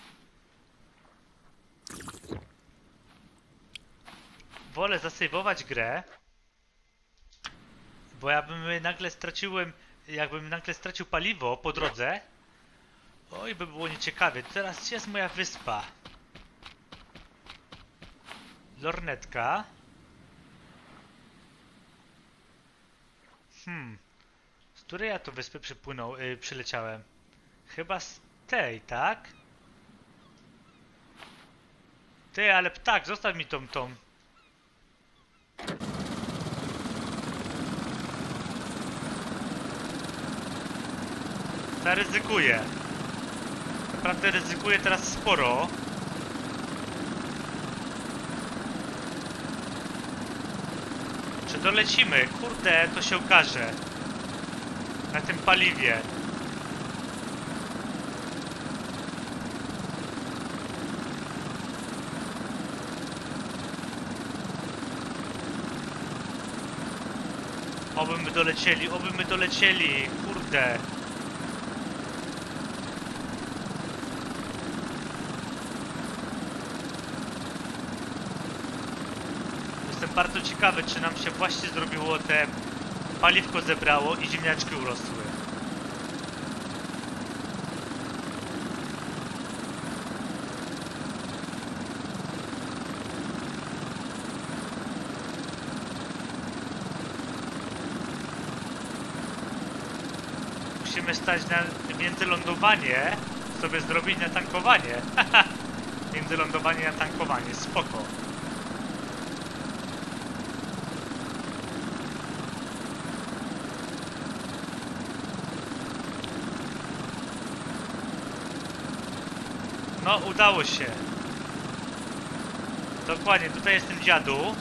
Wolę zasejwować grę, bo jakbym nagle stracił paliwo po drodze, oj, by było nieciekawie. Teraz gdzie jest moja wyspa? Lornetka. Z której ja tu wyspy przyleciałem? Chyba z tej, tak? Ty, ale ptak, zostaw mi tą. Zaryzykuję. Naprawdę ryzykuję teraz sporo. Czy dolecimy? Kurde, to się okaże. Na tym paliwie. Oby my dolecieli, kurde. Jestem bardzo ciekawy, czy nam się właśnie zrobiło paliwko zebrało i ziemniaczki urosły. Musimy stać na międzylądowanie, sobie zrobić na tankowanie. Międzylądowanie na tankowanie, spoko. No, udało się. Dokładnie, tutaj jest ten dziadu.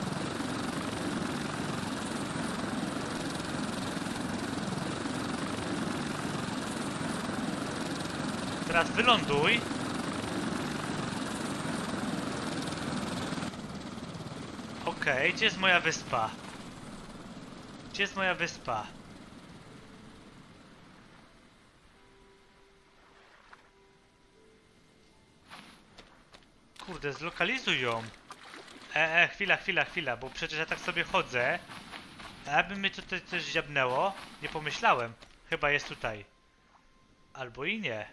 Teraz wyląduj. Okej, gdzie jest moja wyspa? Gdzie jest moja wyspa? Kurde, zlokalizuj ją. Chwila, bo przecież ja tak sobie chodzę. A jakby mnie tutaj coś ziabnęło? Nie pomyślałem. Chyba jest tutaj. Albo i nie.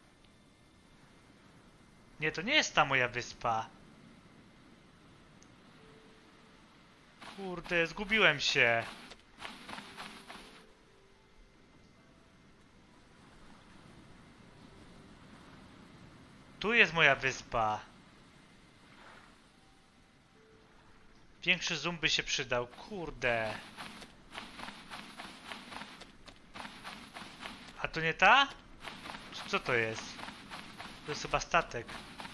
Nie, to nie jest ta moja wyspa. Kurde, zgubiłem się. Tu jest moja wyspa. Większy zoom by się przydał, kurde. A to nie ta? Co to jest? To jest chyba statek.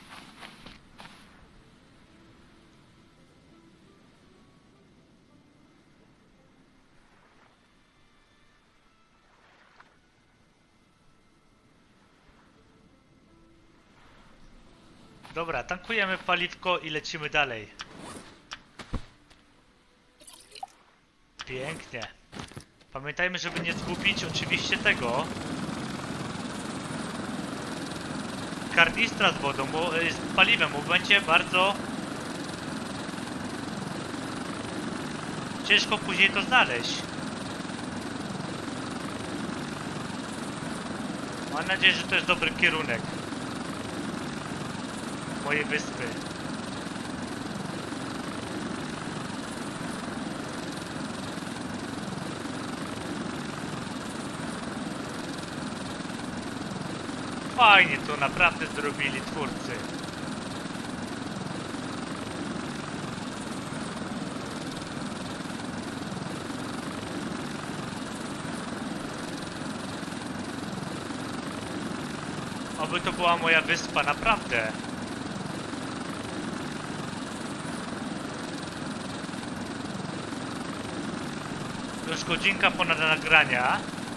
Dobra, tankujemy paliwko i lecimy dalej. Pięknie. Pamiętajmy, żeby nie zgubić oczywiście tego karnistra z wodą, bo z paliwem, bo będzie bardzo ciężko później to znaleźć. Mam nadzieję, że to jest dobry kierunek. mojej wyspy. Fajnie to naprawdę zrobili twórcy. Oby to była moja wyspa, naprawdę. Już godzinka ponad nagrania.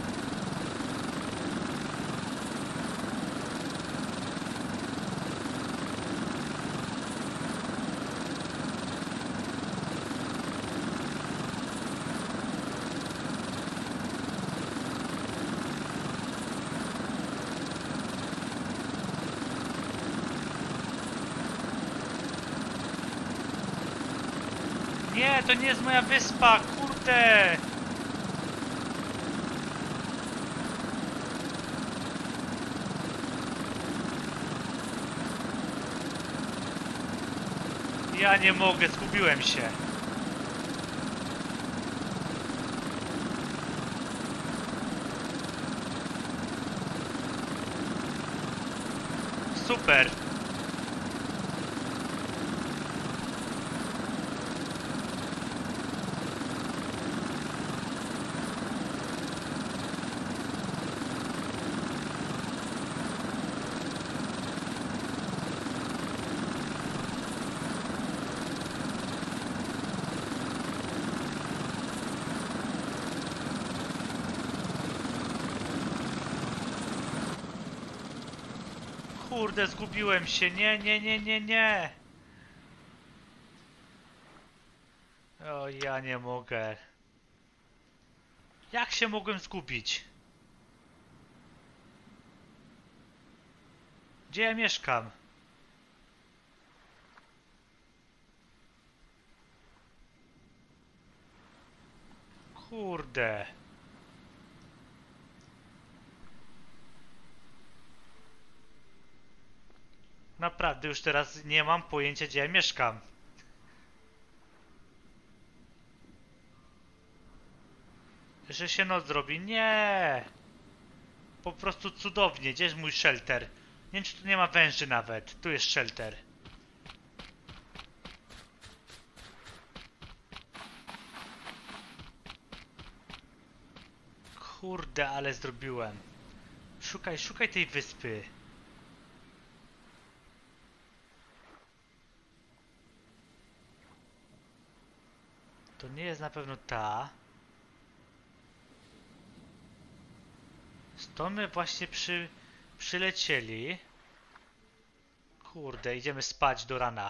Nie, to nie jest moja wyspa, kurde! Ja nie mogę, zgubiłem się. Super. Kurde, zgubiłem się. Nie, nie, nie, nie, nie. O, ja nie mogę. Jak się mogłem zgubić? Gdzie ja mieszkam? Kurde. Naprawdę już teraz nie mam pojęcia, gdzie ja mieszkam. Że się noc zrobi? Nie! Po prostu cudownie. Gdzie jest mój shelter? Nie wiem, czy tu nie ma węży nawet. Tu jest shelter. Kurde, ale zrobiłem. Szukaj, szukaj tej wyspy. To nie jest na pewno ta. Stąd my właśnie przylecieli. Kurde, idziemy spać do rana.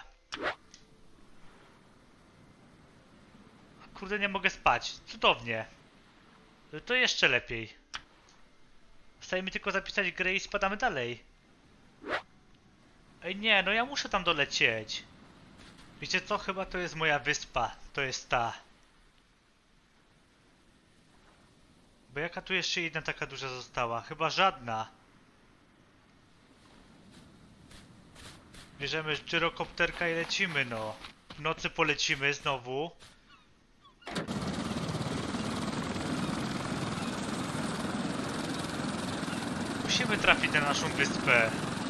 Kurde, nie mogę spać. Cudownie. To jeszcze lepiej. Zostaje mi tylko zapisać grę i spadamy dalej. Ej, nie, no ja muszę tam dolecieć. Wiecie co? Chyba to jest moja wyspa. To jest ta. Bo jaka tu jeszcze jedna taka duża została? Chyba żadna. Bierzemy gyrokopterka i lecimy, no. W nocy polecimy znowu. Musimy trafić na naszą wyspę.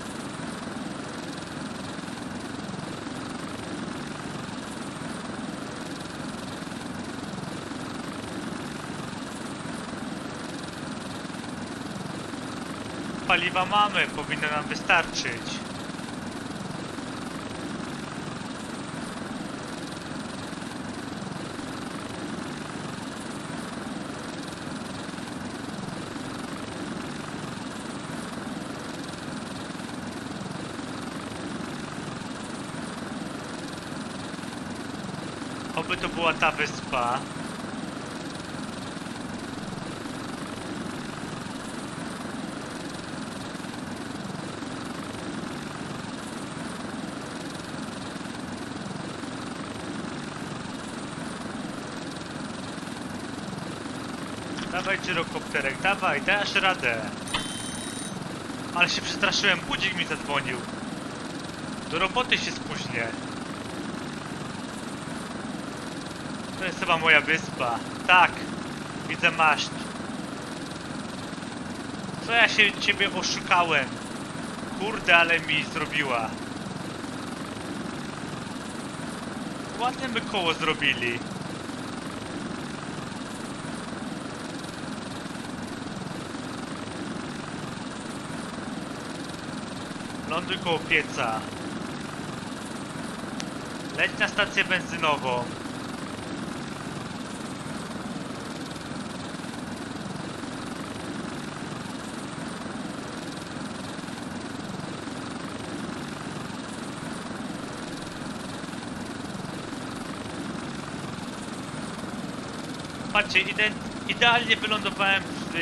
Paliwa mamy, powinno nam wystarczyć. Oby to była ta wyspa. Dawaj gyrokopterek, dawaj, dasz radę. Ale się przestraszyłem, budzik mi zadzwonił. Do roboty się spóźnię. To jest chyba moja wyspa. Tak. Widzę maszt. Co ja się ciebie oszukałem? Kurde, ale mi zrobiła. Ładnie my koło zrobili. Ląduj koło pieca. Leć na stację benzynową. Patrzcie, idealnie wylądowałem w...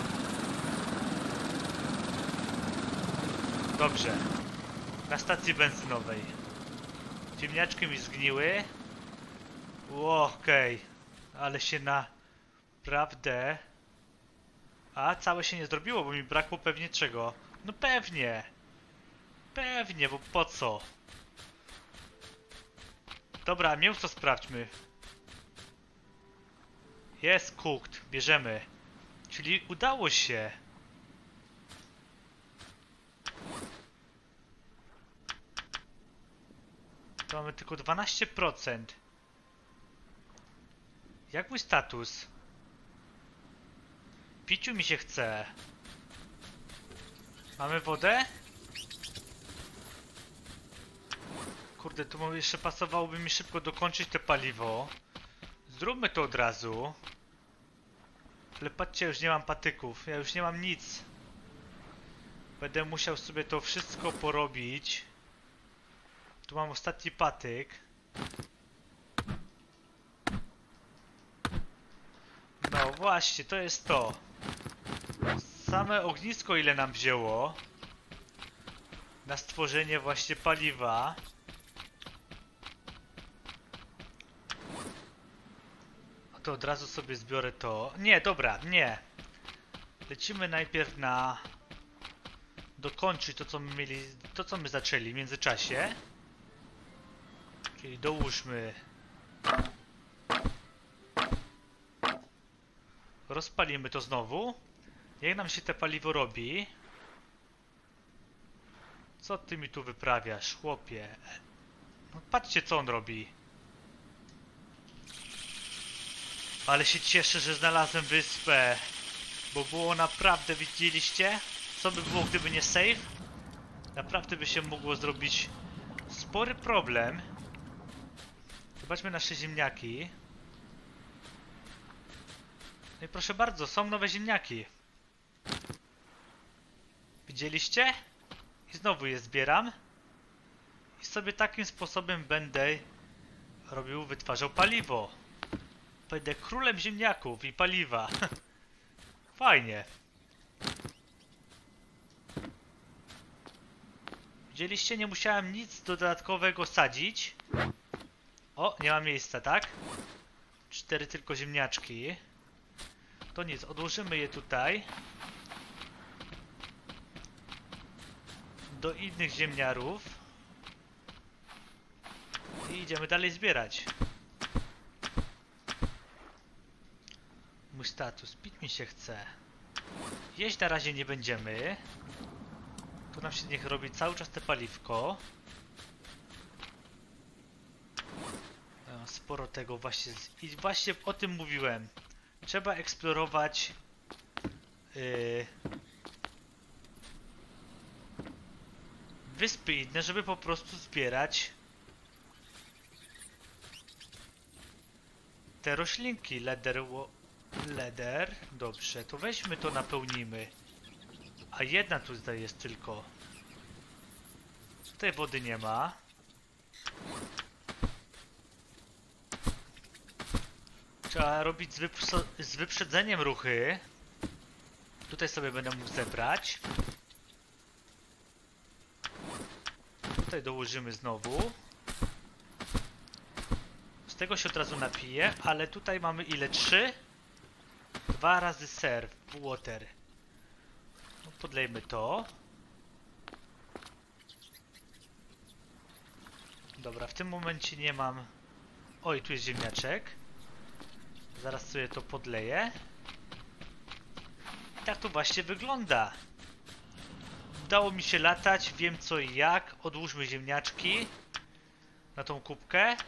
Dobrze. Na stacji benzynowej. Ziemniaczki mi zgniły. Okej. Ale się naprawdę... A, całe się nie zrobiło, bo mi brakło pewnie czego. No pewnie. Pewnie, bo po co? Dobra, mięso sprawdźmy. Jest cooked, bierzemy. Czyli udało się. To mamy tylko 12%. Jak mój status? Piciu mi się chce. Mamy wodę? Kurde, tu jeszcze pasowałoby mi szybko dokończyć te paliwo. Zróbmy to od razu. Ale patrzcie, już nie mam patyków. Ja już nie mam nic. Będę musiał sobie to wszystko porobić. Tu mam ostatni patyk. No właśnie, to jest to. Same ognisko ile nam wzięło na stworzenie właśnie paliwa. A to od razu sobie zbiorę to. Nie, dobra, nie. Lecimy najpierw na... dokończyć to, co my mieli, to, co my zaczęli w międzyczasie. Czyli dołóżmy. Rozpalimy to znowu. Jak nam się te paliwo robi? Co ty mi tu wyprawiasz, chłopie? No patrzcie, co on robi. Ale się cieszę, że znalazłem wyspę. Bo było naprawdę, widzieliście? Co by było, gdyby nie save? Naprawdę by się mogło zrobić spory problem. Zobaczmy nasze ziemniaki. No i proszę bardzo, są nowe ziemniaki. Widzieliście? I znowu je zbieram. I sobie takim sposobem będę wytwarzał paliwo. Będę królem ziemniaków i paliwa. Fajnie. Widzieliście? Nie musiałem nic dodatkowego sadzić. O, nie ma miejsca, tak? 4 tylko ziemniaczki. To nic, odłożymy je tutaj. Do innych ziemniarów. I idziemy dalej zbierać. Mój status, pić mi się chce. Jeść na razie nie będziemy. Tu nam się niech robi cały czas te paliwko. Sporo tego właśnie. I właśnie o tym mówiłem. Trzeba eksplorować wyspy inne, żeby po prostu zbierać te roślinki. Leder. Dobrze, to weźmy to, napełnimy. A jedna tu zdaje jest tylko. Tutaj wody nie ma. Trzeba robić z wyprzedzeniem ruchy. Tutaj sobie będę mógł zebrać. Tutaj dołożymy znowu. Z tego się od razu napiję, ale tutaj mamy ile? 3? 2 razy serve, water. No, podlejmy to. Dobra, w tym momencie nie mam... Oj, tu jest ziemniaczek. Zaraz sobie to podleję. I tak to właśnie wygląda. Udało mi się latać, wiem co i jak. Odłóżmy ziemniaczki na tą kubkę.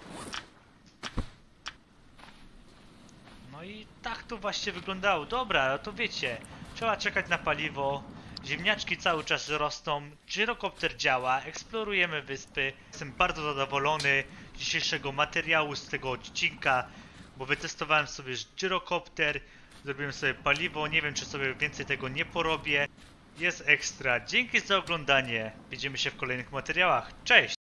No i tak to właśnie wyglądało. Dobra, no to wiecie, trzeba czekać na paliwo. Ziemniaczki cały czas rosną, gyrokopter działa, eksplorujemy wyspy. Jestem bardzo zadowolony z dzisiejszego materiału, z tego odcinka, bo wytestowałem sobie gyrokopter, zrobiłem sobie paliwo, nie wiem czy sobie więcej tego nie porobię. Jest ekstra. Dzięki za oglądanie. Widzimy się w kolejnych materiałach. Cześć!